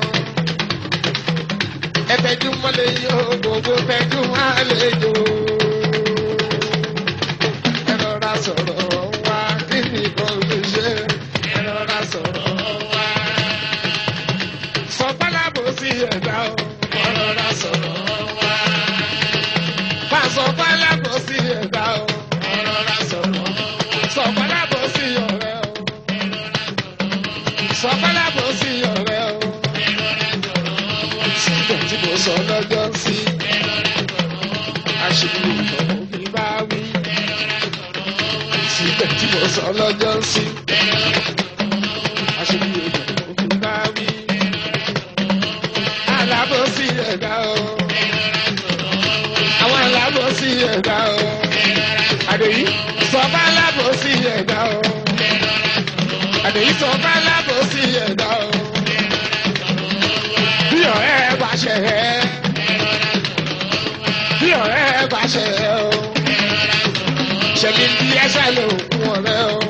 ẹ tẹ́jú mọ́lẹ̀ yóò gbogbo tẹ́jú àlejò. ẹ rọra sọ̀rọ̀ wá kí nìkan lè ṣe. ẹ rọra sọ̀rọ̀ wá. sọ pálábò sí ẹ̀dá o. ẹ rọra sọ̀rọ̀ wá. pàṣọ pálábò sí ẹ̀dá o. ẹ rọra sọ̀rọ̀ wá. sọ pálábò sí ọ̀rẹ́ o. sọ pálábò sí ọ̀rẹ́ o. síbẹ̀ tí mo sọ lọ́jọ́ sí. àṣírí ìtọ́nù mi bá wí. síbẹ̀ tí mo sọ lọ́jọ́ sí. àṣírí ìtọ́nù mi bá wí. alábòsí ẹ̀dá o. àwọn alábòsí ẹ̀dá o. àdèyí sọ bá alábòsí ẹ̀dá o. àdèyí sọ bá alábòsí ẹ̀dá o. bí ọ̀rẹ́ wà ṣẹ̀bi bí ẹ ṣàlẹ̀ òkun ọ̀rẹ́ o.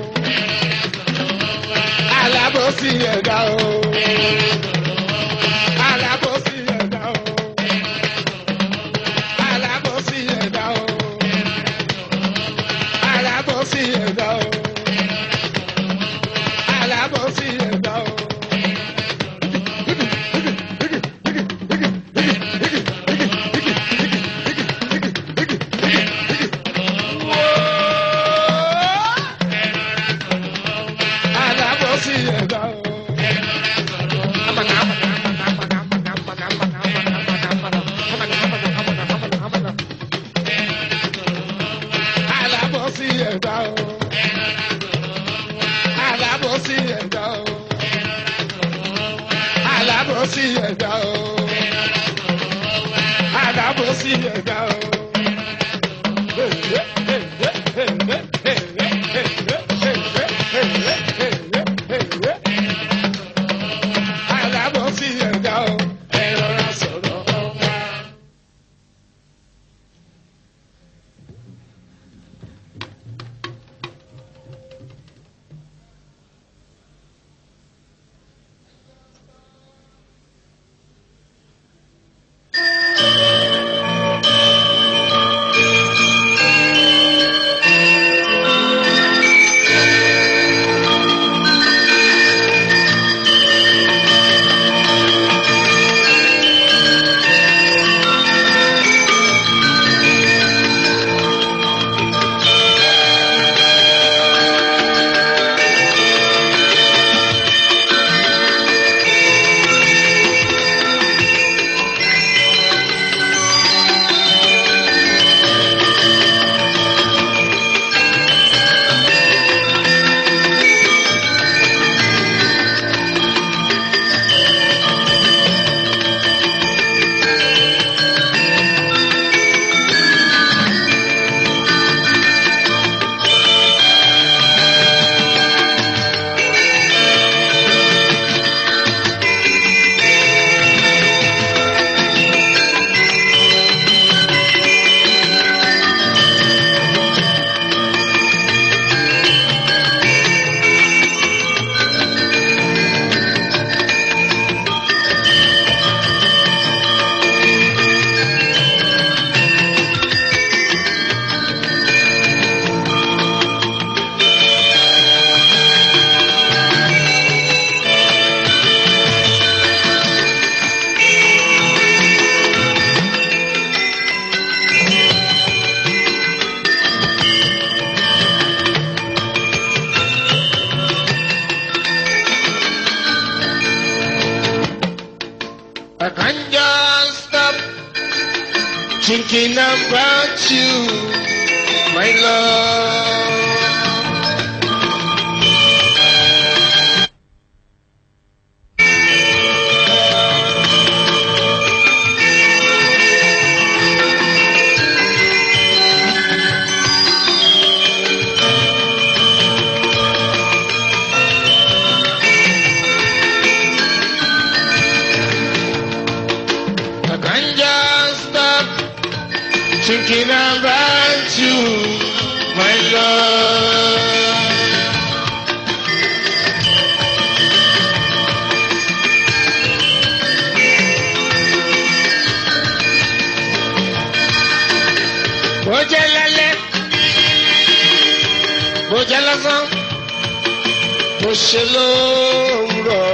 Alábòsí ẹ̀dá o. Alábòsí ẹ̀dá o. Alábòsí ẹ̀dá o. Alábòsí ẹ̀dá o. Alábòsí ẹ̀dá o. Alábòsí ẹ̀dá o. Alábòsí ẹ̀dá o. Alábòsí ẹ̀dá o. Ẹ rọra sọ̀rọ̀ ọ̀gá. I can't just stop thinking about you, my love. Thinking about you, my love. Bó jẹ́ lálẹ́, bó jẹ́ lọ́sàn, bó ṣe lówùrọ̀.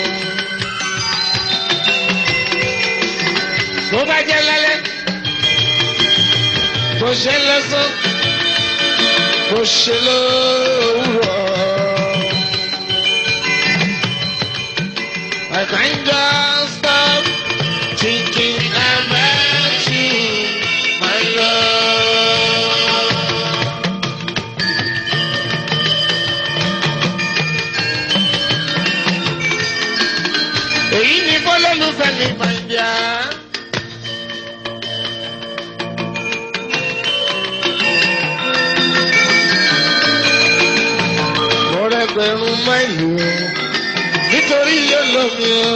Bó bá jẹ́ lálẹ́, bó ṣe lọ́sàn, bó ṣe lówùrọ̀. I can't just stop thinking about you, my love. Èyí ni fọlọ́lùfẹ́ mi máa ń jà. Ẹgbẹ̀rún máìlì o nítorí yóò lọ mi o.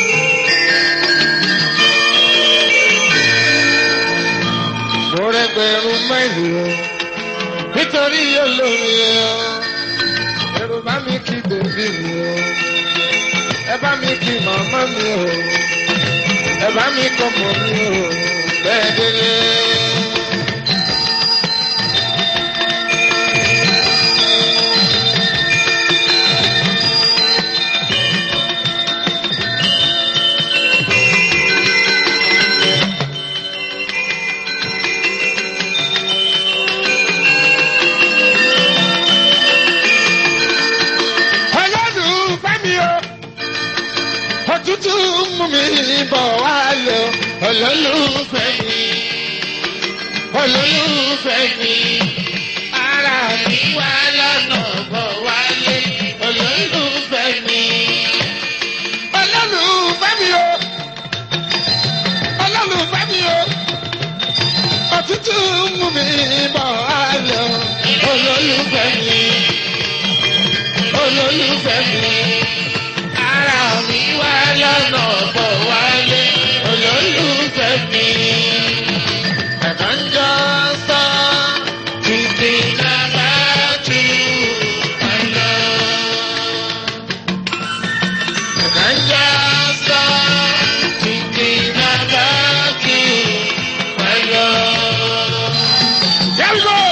Mo rẹgbẹ̀rún ẹgbẹ̀rún mẹ́lì o nítorí olórí o èrò bá mi kí bèbí mi o ẹ bá mi kí màmá mi o ẹ bá mi kọ́ mọ́ mi o bẹ́ẹ̀ délé. Òtútù mú mi bọ̀ wá lọ, olólùfẹ́ mi, olólùfẹ́ mi, ara mi wá lọ́nà bọ̀ wálé, olólùfẹ́ mi, olólùfẹ́ mi o, olólùfẹ́ mi o, òtútù mú mi bọ̀ wá lọ, olólùfẹ́ mi, olólùfẹ́ mi. Ara mi wá lọ́nà bọ̀ wálé olólùfẹ́ mi. Ẹ̀kánjọ́ sọ títí nàbà tù ọ̀nà. Ẹ̀kánjọ́ sọ títí nàbà tù ọ̀nà. Here we go!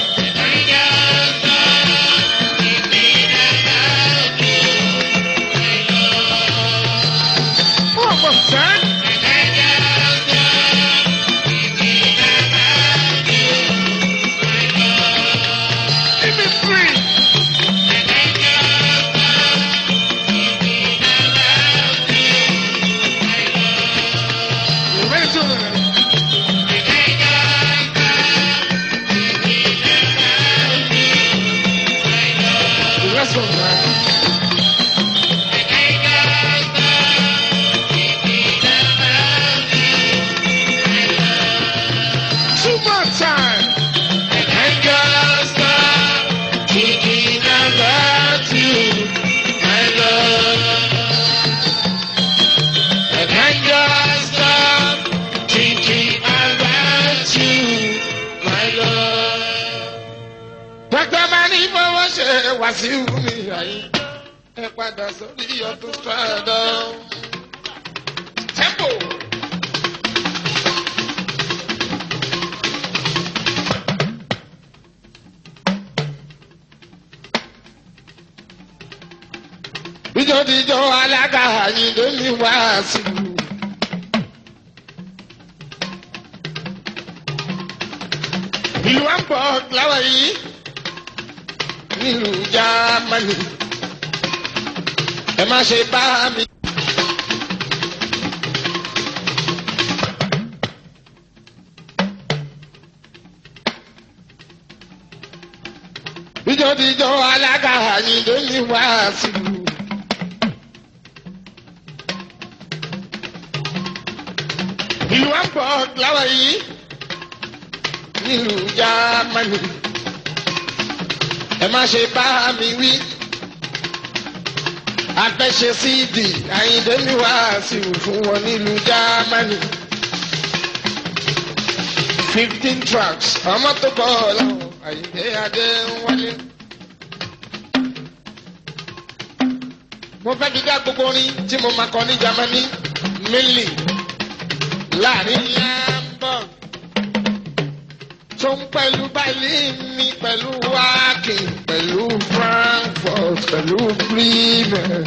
Wàsíù mi àyè ẹ padà sórí ọdún padà. Tempo. Ìjọ́díjọ́ alága Àyìndé mi Wàsíù. Ìlú Hamburg láwa yìí. Nílùú Jámánì ẹ má ṣe bá mi. Ìjọ́díjọ́ alága Àyìndé mi Wàsíù. Ìlú Hamburg láwa yìí nílùú Jámánì. Ẹ má ṣe bá mi wí. Àfẹ́ṣe CD Àyìndé mi Wàsíù fún wọn nílùú Jámánì. 15 tracks ọmọ tó bọ̀ lọ́wọ́ Àyìndé Adéwálé. Mo fẹ́ dídá gbogbo orin tí mo máa kọ ní Jámánì mainly láàrin Hamburg. Tó ń pẹ̀lú Berlin mi pẹ̀lú Wacken pẹ̀lú Frankfurt pẹ̀lú Bremen.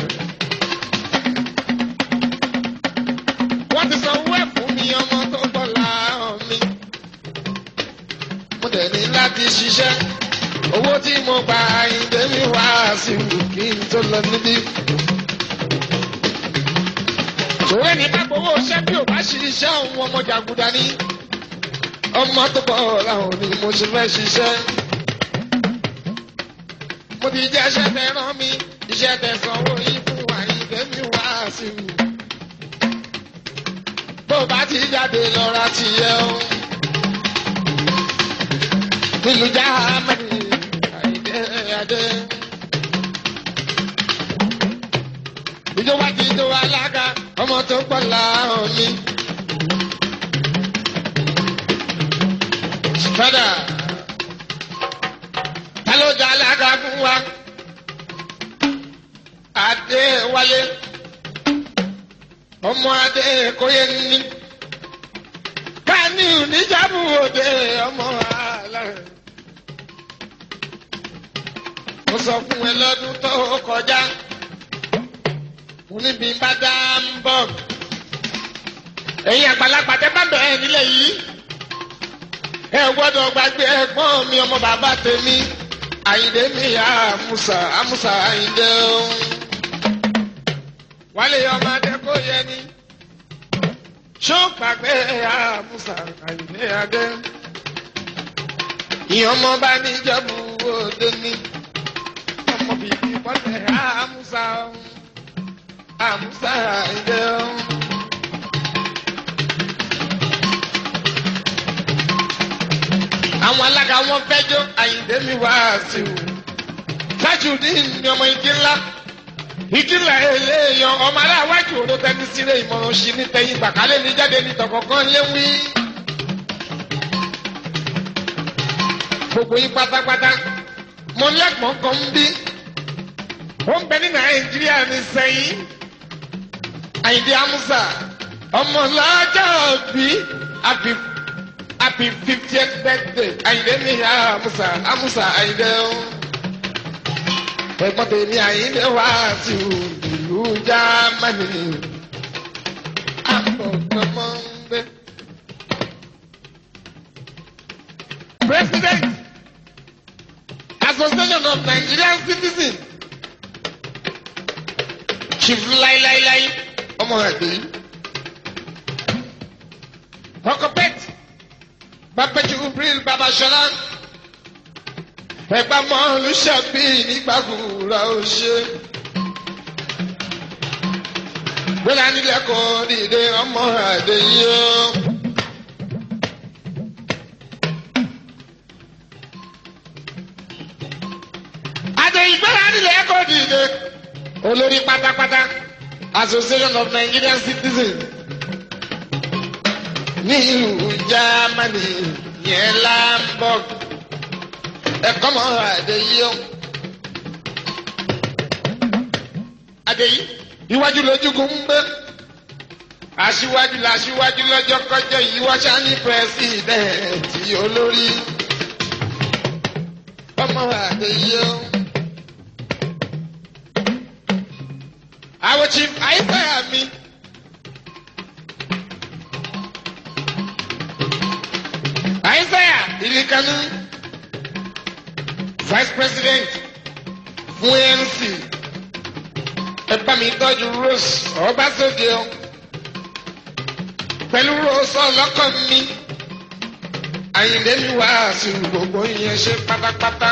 Wọ́n ti sanwó ẹ̀ fún mi ọmọ tó bọ̀ láàrán mi. Mo dẹ̀ ní láti ṣiṣẹ́. Owó tí mo gba Àyìndé mi Wàsíù kí n tó lọ níbí. Ṣòwò ẹni bá gbowó iṣẹ́ bí ò bá ṣiṣẹ́ òun ọmọ jàgùdà ní. Ọmọ tó bọ̀ láwọn ni mo ṣe fẹ́ ṣiṣẹ́. Mo ti jẹ́ iṣẹ́ tẹ rán mi, iṣẹ́ tẹ sanwó yìí fún Àyìndé mi Wàsíù. Bó bá ti jáde lọ ra tìyẹ o. Nílùú Jámánì Àyìndé Adé. Ìjọba ti jọ alága ọmọ tó pọ̀ láwọn mi. fẹ́dà ta ló dá alága fún wa Adéwálé ọmọ Adékóyè ní Kàní níjàmbù òde ọmọ alárẹ̀. Mo sọ fún ẹ lọ́dún tó kọjá mo níbi bá dá ń bọ̀ ẹ̀yin àgbàlagbà tẹ́ bá bẹ̀rẹ̀ nílẹ̀ yìí ẹ gbọ́dọ̀ gbàgbé ẹ̀gbọ́n mi ọmọ bàbá tèmi Àyìndé mi Àmúsà Àyìndé o Wálé ọmọ Adékóyè ní ṣó gbàgbé Àmúsà Àyìndé adé ìyọmọ bá níjẹ̀bú òde ní ọmọ bìbí bọ́lẹ̀ Àmúsà Àyìndé o. Àwọn alága wọn fẹjọ́ Àyìndé mi wá sí o Tajudeen ní ọmọ igi ńlá eléyàn ọmọ aláwájú òdo tẹni sílé ìmọ̀ràn sí ní tẹ̀yìn gbàkálẹ̀ ní jáde ní tọ̀kọ̀kan léwí. Gbogbo yín pátápátá mo lẹ́gbọ̀n kan ń bí ó ń bẹ ní Nàìjíríà ní sẹ́yìn Àyìndé Àmúsà ọmọ lọ́jọ́ bí happy 50th birthday Àyìndé mi Àmúsà Àyìndé o ẹ̀gbọ́n tèmi Àyìndé wá sí ìlú Jámánì àpọ̀tọ́mọ́gbé. President Association of Nigerian Citizens Chief Láíláíláí ọmọ ẹ̀dẹ́ Ọkọ̀pẹ́t Bàbájú Bril Babáṣọlá ẹgbà mọ olùṣàbí nígbàkúrà òṣè gbọ́dọ̀ nílẹ̀ kò dìde ọmọ àdé yìí ó. àdé ìgbọ́dọ̀ nílẹ̀ kò dìde olórí pátápátá Association of Nigerian Citizens ní ìlú Germany yẹn Hamburg. Ẹ̀kọ́ mọ́ Adéyí o. Adéyí iwájú lójúkú ń gbé. Aṣíwájú làṣíwájú lọ́jọ́ kọjọ́ yìí wá ṣáni pírẹsidẹ̀ntì olórí. Ọmọ Adéyí o. Àwọn chief àìsàn mi. Àìsàn ìlíkanú. Vice President fún ANC ẹ bá mi tọ́jú Rose Ọbásanjọ́ pẹ̀lú Rose ọlọ́kàn mi Àyìndé mi wá sí gbogbo ìyẹn ṣe pátápátá.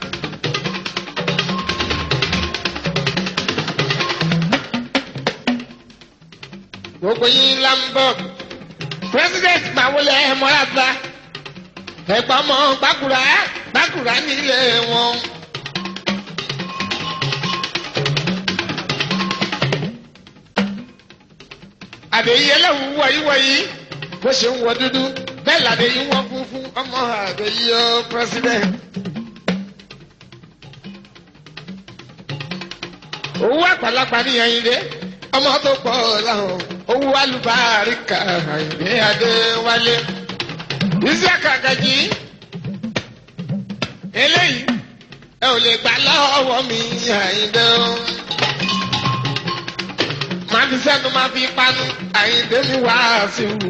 Gbogbo yín Hamburg President Mawule Mọ́láta ẹ̀gbọ́n mọ́ gbàkúrà nílé wọn. Àdéyí ẹlẹ́wù wọ̀nyí bó ṣe ń wọ dúdú bẹ́ẹ̀ làdéyí wọ́n kún fún ọmọ Àdéyí ó president. Owó àgbàlagbà ní Àyìndé ọmọ tó pọ̀ láwọn owó alùbáríkà Àyìndé Adéwálé. Isiaka Gaji eléyìí ẹ ò lè gbà lọ́wọ́ mi Àyìndé o. Màá fi sẹ́nu máa fi panu Àyìndé mi wá sí wù.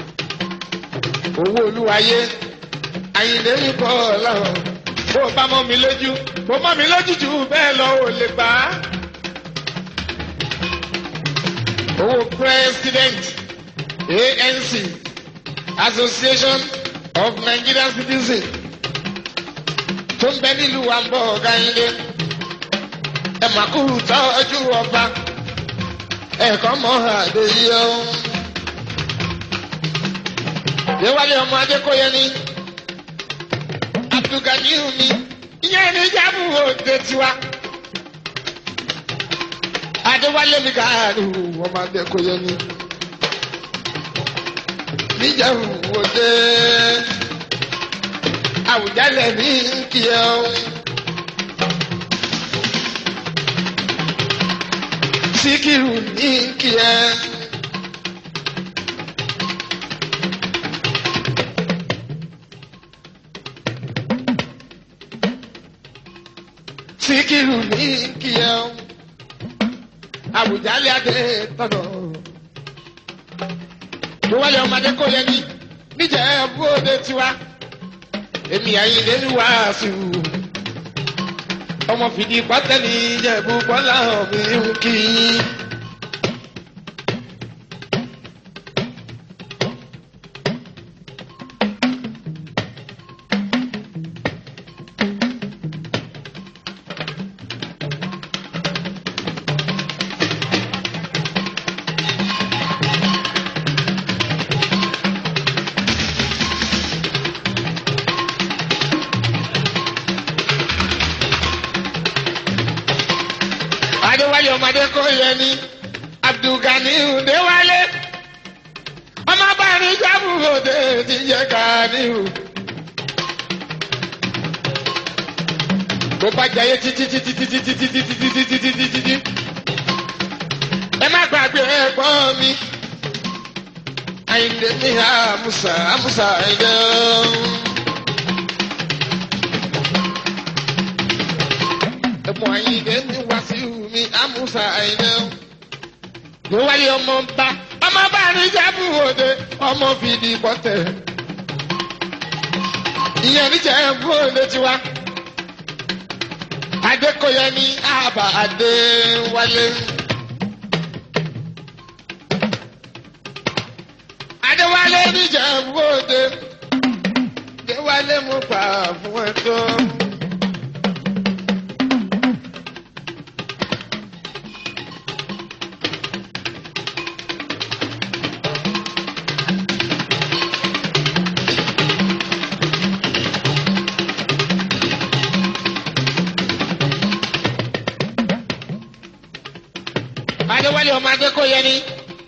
Owó olúwayé Àyìndé mi kọ́ lọ́wọ́. Bó o bá mọ́ mi lójú, bó mọ́ mi lójú jù bẹ́ẹ̀ lọ ò lè gbà á. Owó president ANC Association of Nigerian Citizens tó ń bẹ nílùú Hamburg Àyìndé ẹ mà kú tọ́jú ọba ẹ̀kọ́ mọ́ Adéyí o. Déwálé ọmọ Adékóyè ní Abdulganiu mi ìyẹn ní Ìjẹ̀bú Òde tiwa. Adéwálé mi káàdù ọmọ Adékóyè ní Ìjẹ̀bú Òde Àwùjalẹ̀ ní kí ẹ o. Síkírù ní kí ẹ. Síkírù ní kí ẹ o. Àwùjalẹ̀ adé tọ̀nà. Mo wálé ọmọdé kò yẹ ní níjẹ̀bú Òde tiwa. Èmi Àyìndé ní wàásù. Ọmọ fìdí pátẹ́lì Ìjẹ̀bú Bọ́lá mi ń kí. Adéwálé ọmọdé kò yẹ ní Abdulgani Déwálé ọmọ bá ní Ìjẹ̀bú Òde ti jẹ Ganiu. Bó bá jayé títí. Ẹ má gbàgbé ẹ̀gbọ́n mi Àyìndé mi Àmúsà Àyìndé. Ẹ̀gbọ́n Àyìndé mi Wàsíù mi Àmúsà Àyìndé. Ló wáyé ọmọ bá ní Ìjẹ̀bú Òde ọmọ fìdí bọ́tẹ̀. Ìyẹn ní Ìjẹ̀bú Òde tiwa. Adékòyẹ ní àbá Adéwálé. Adéwálé ní Ìjẹ̀bú Òde. Adéwálé mo gbà fún ẹ tó. Adéwálé ọmọ Adékòyẹ ní.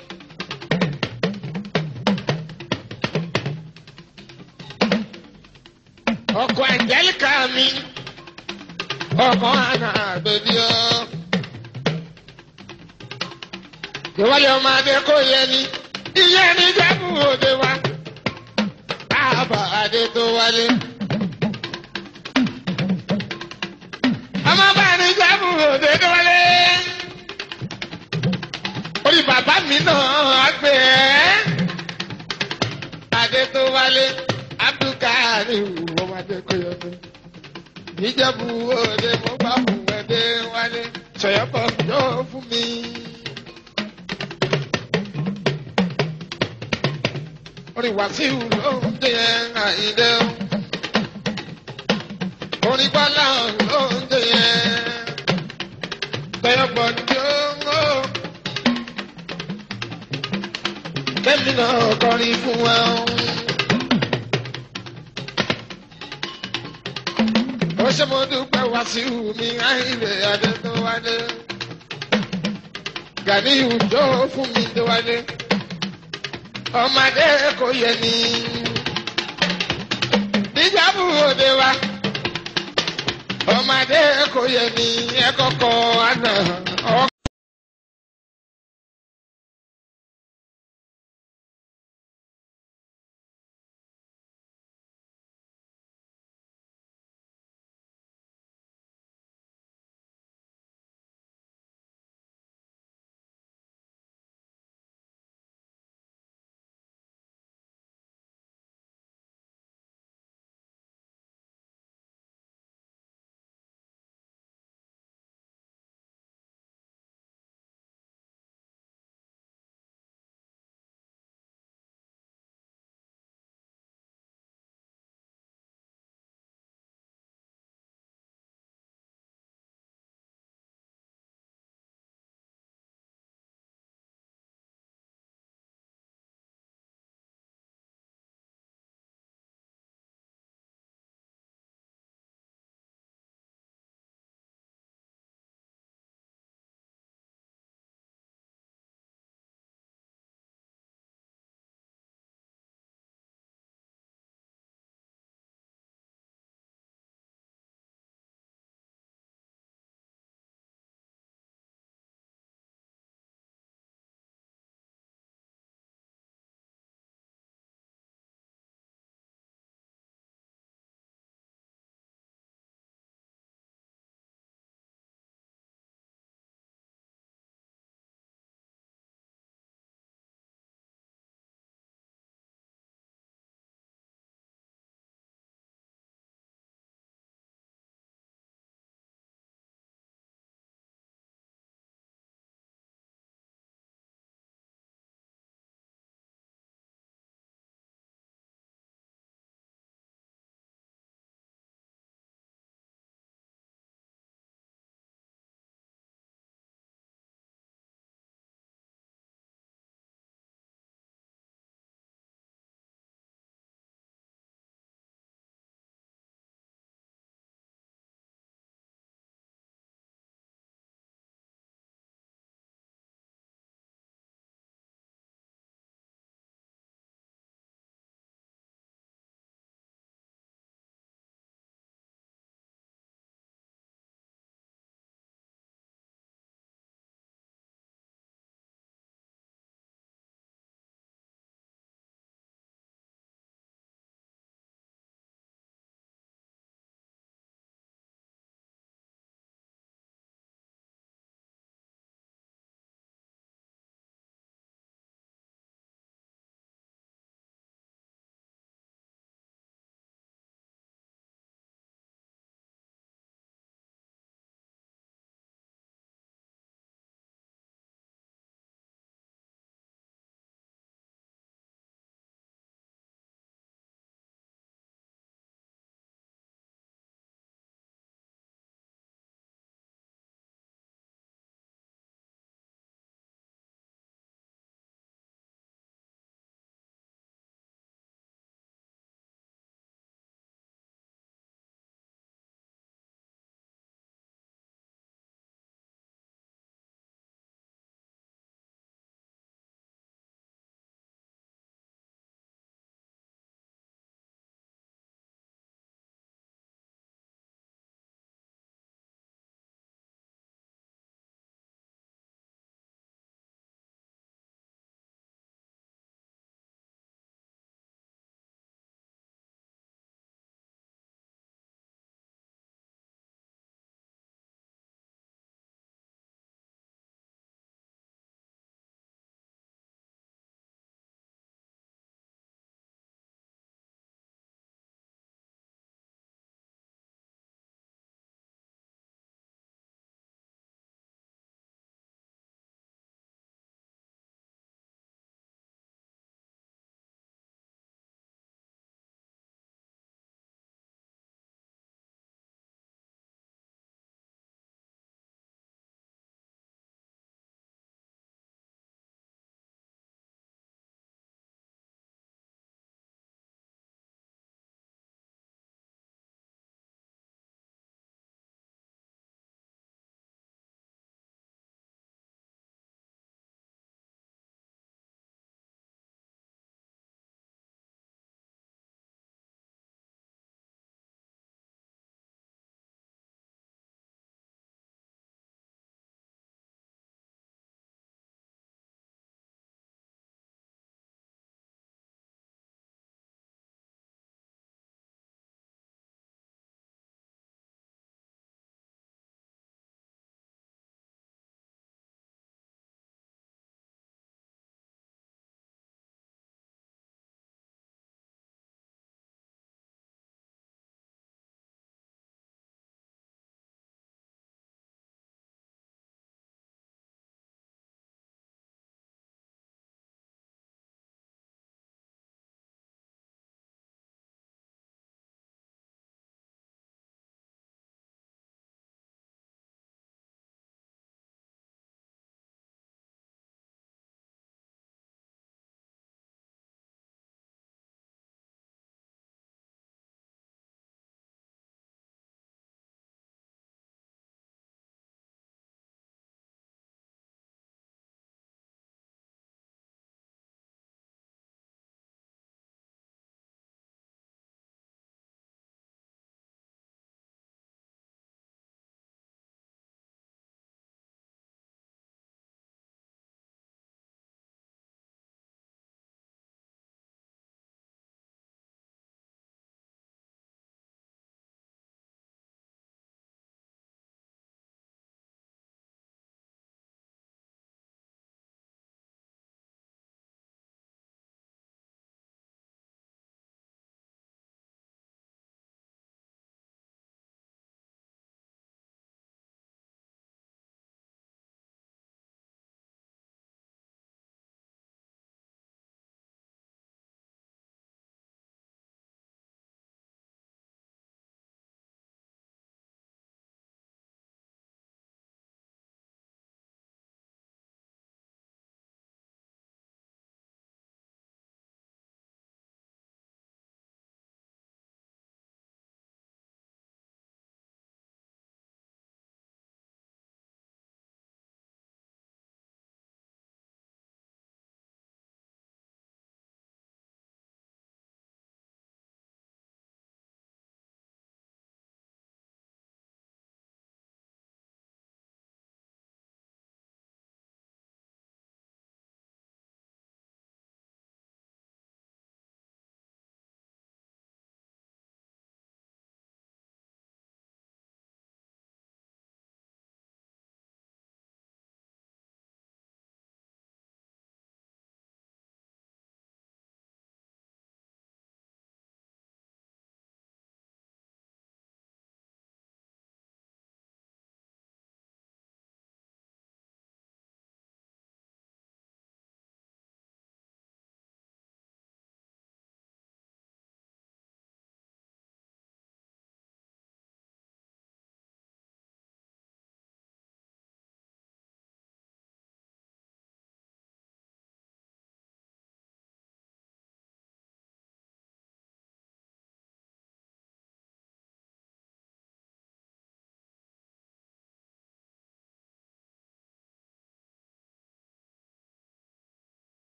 Ọkọ Angelica mi, ọkọ Hana bèbí ọ. Adéwálé ọmọ Adékòyẹ ní. Ìyẹn ní Ìjẹ̀bú Òde wa. Àbá Adétòwálé. Ọmọ bá ní Ìjẹ̀bú Òde Déwálé. Orí bàbá mi náà á gbé ẹ́. Adétòwálé Abdulgani ọmọ Adékòyẹ ní. Ìjẹ̀bú Òde mo bá fún ẹ Déwálé. Sọ̀yọ́pọ̀ yóò fún mi. Orí Wàsíù ló ń dé Àyìndé. Orí Bọ́lá ló ń dé Sọ̀yọ́pọ̀ yóò. Kẹ́mi náà kọrin fún wa. Ó ṣe mo dúpẹ́ Wàsíù mi Àyìndé Adétòwálé. Ganiu jó fún mi Déwálé. Ọmọdé kò yẹ ní. Ìjẹ̀bú Òde wa. Ọmọdé kò yẹ ní. Ẹ kọ́kọ́ àná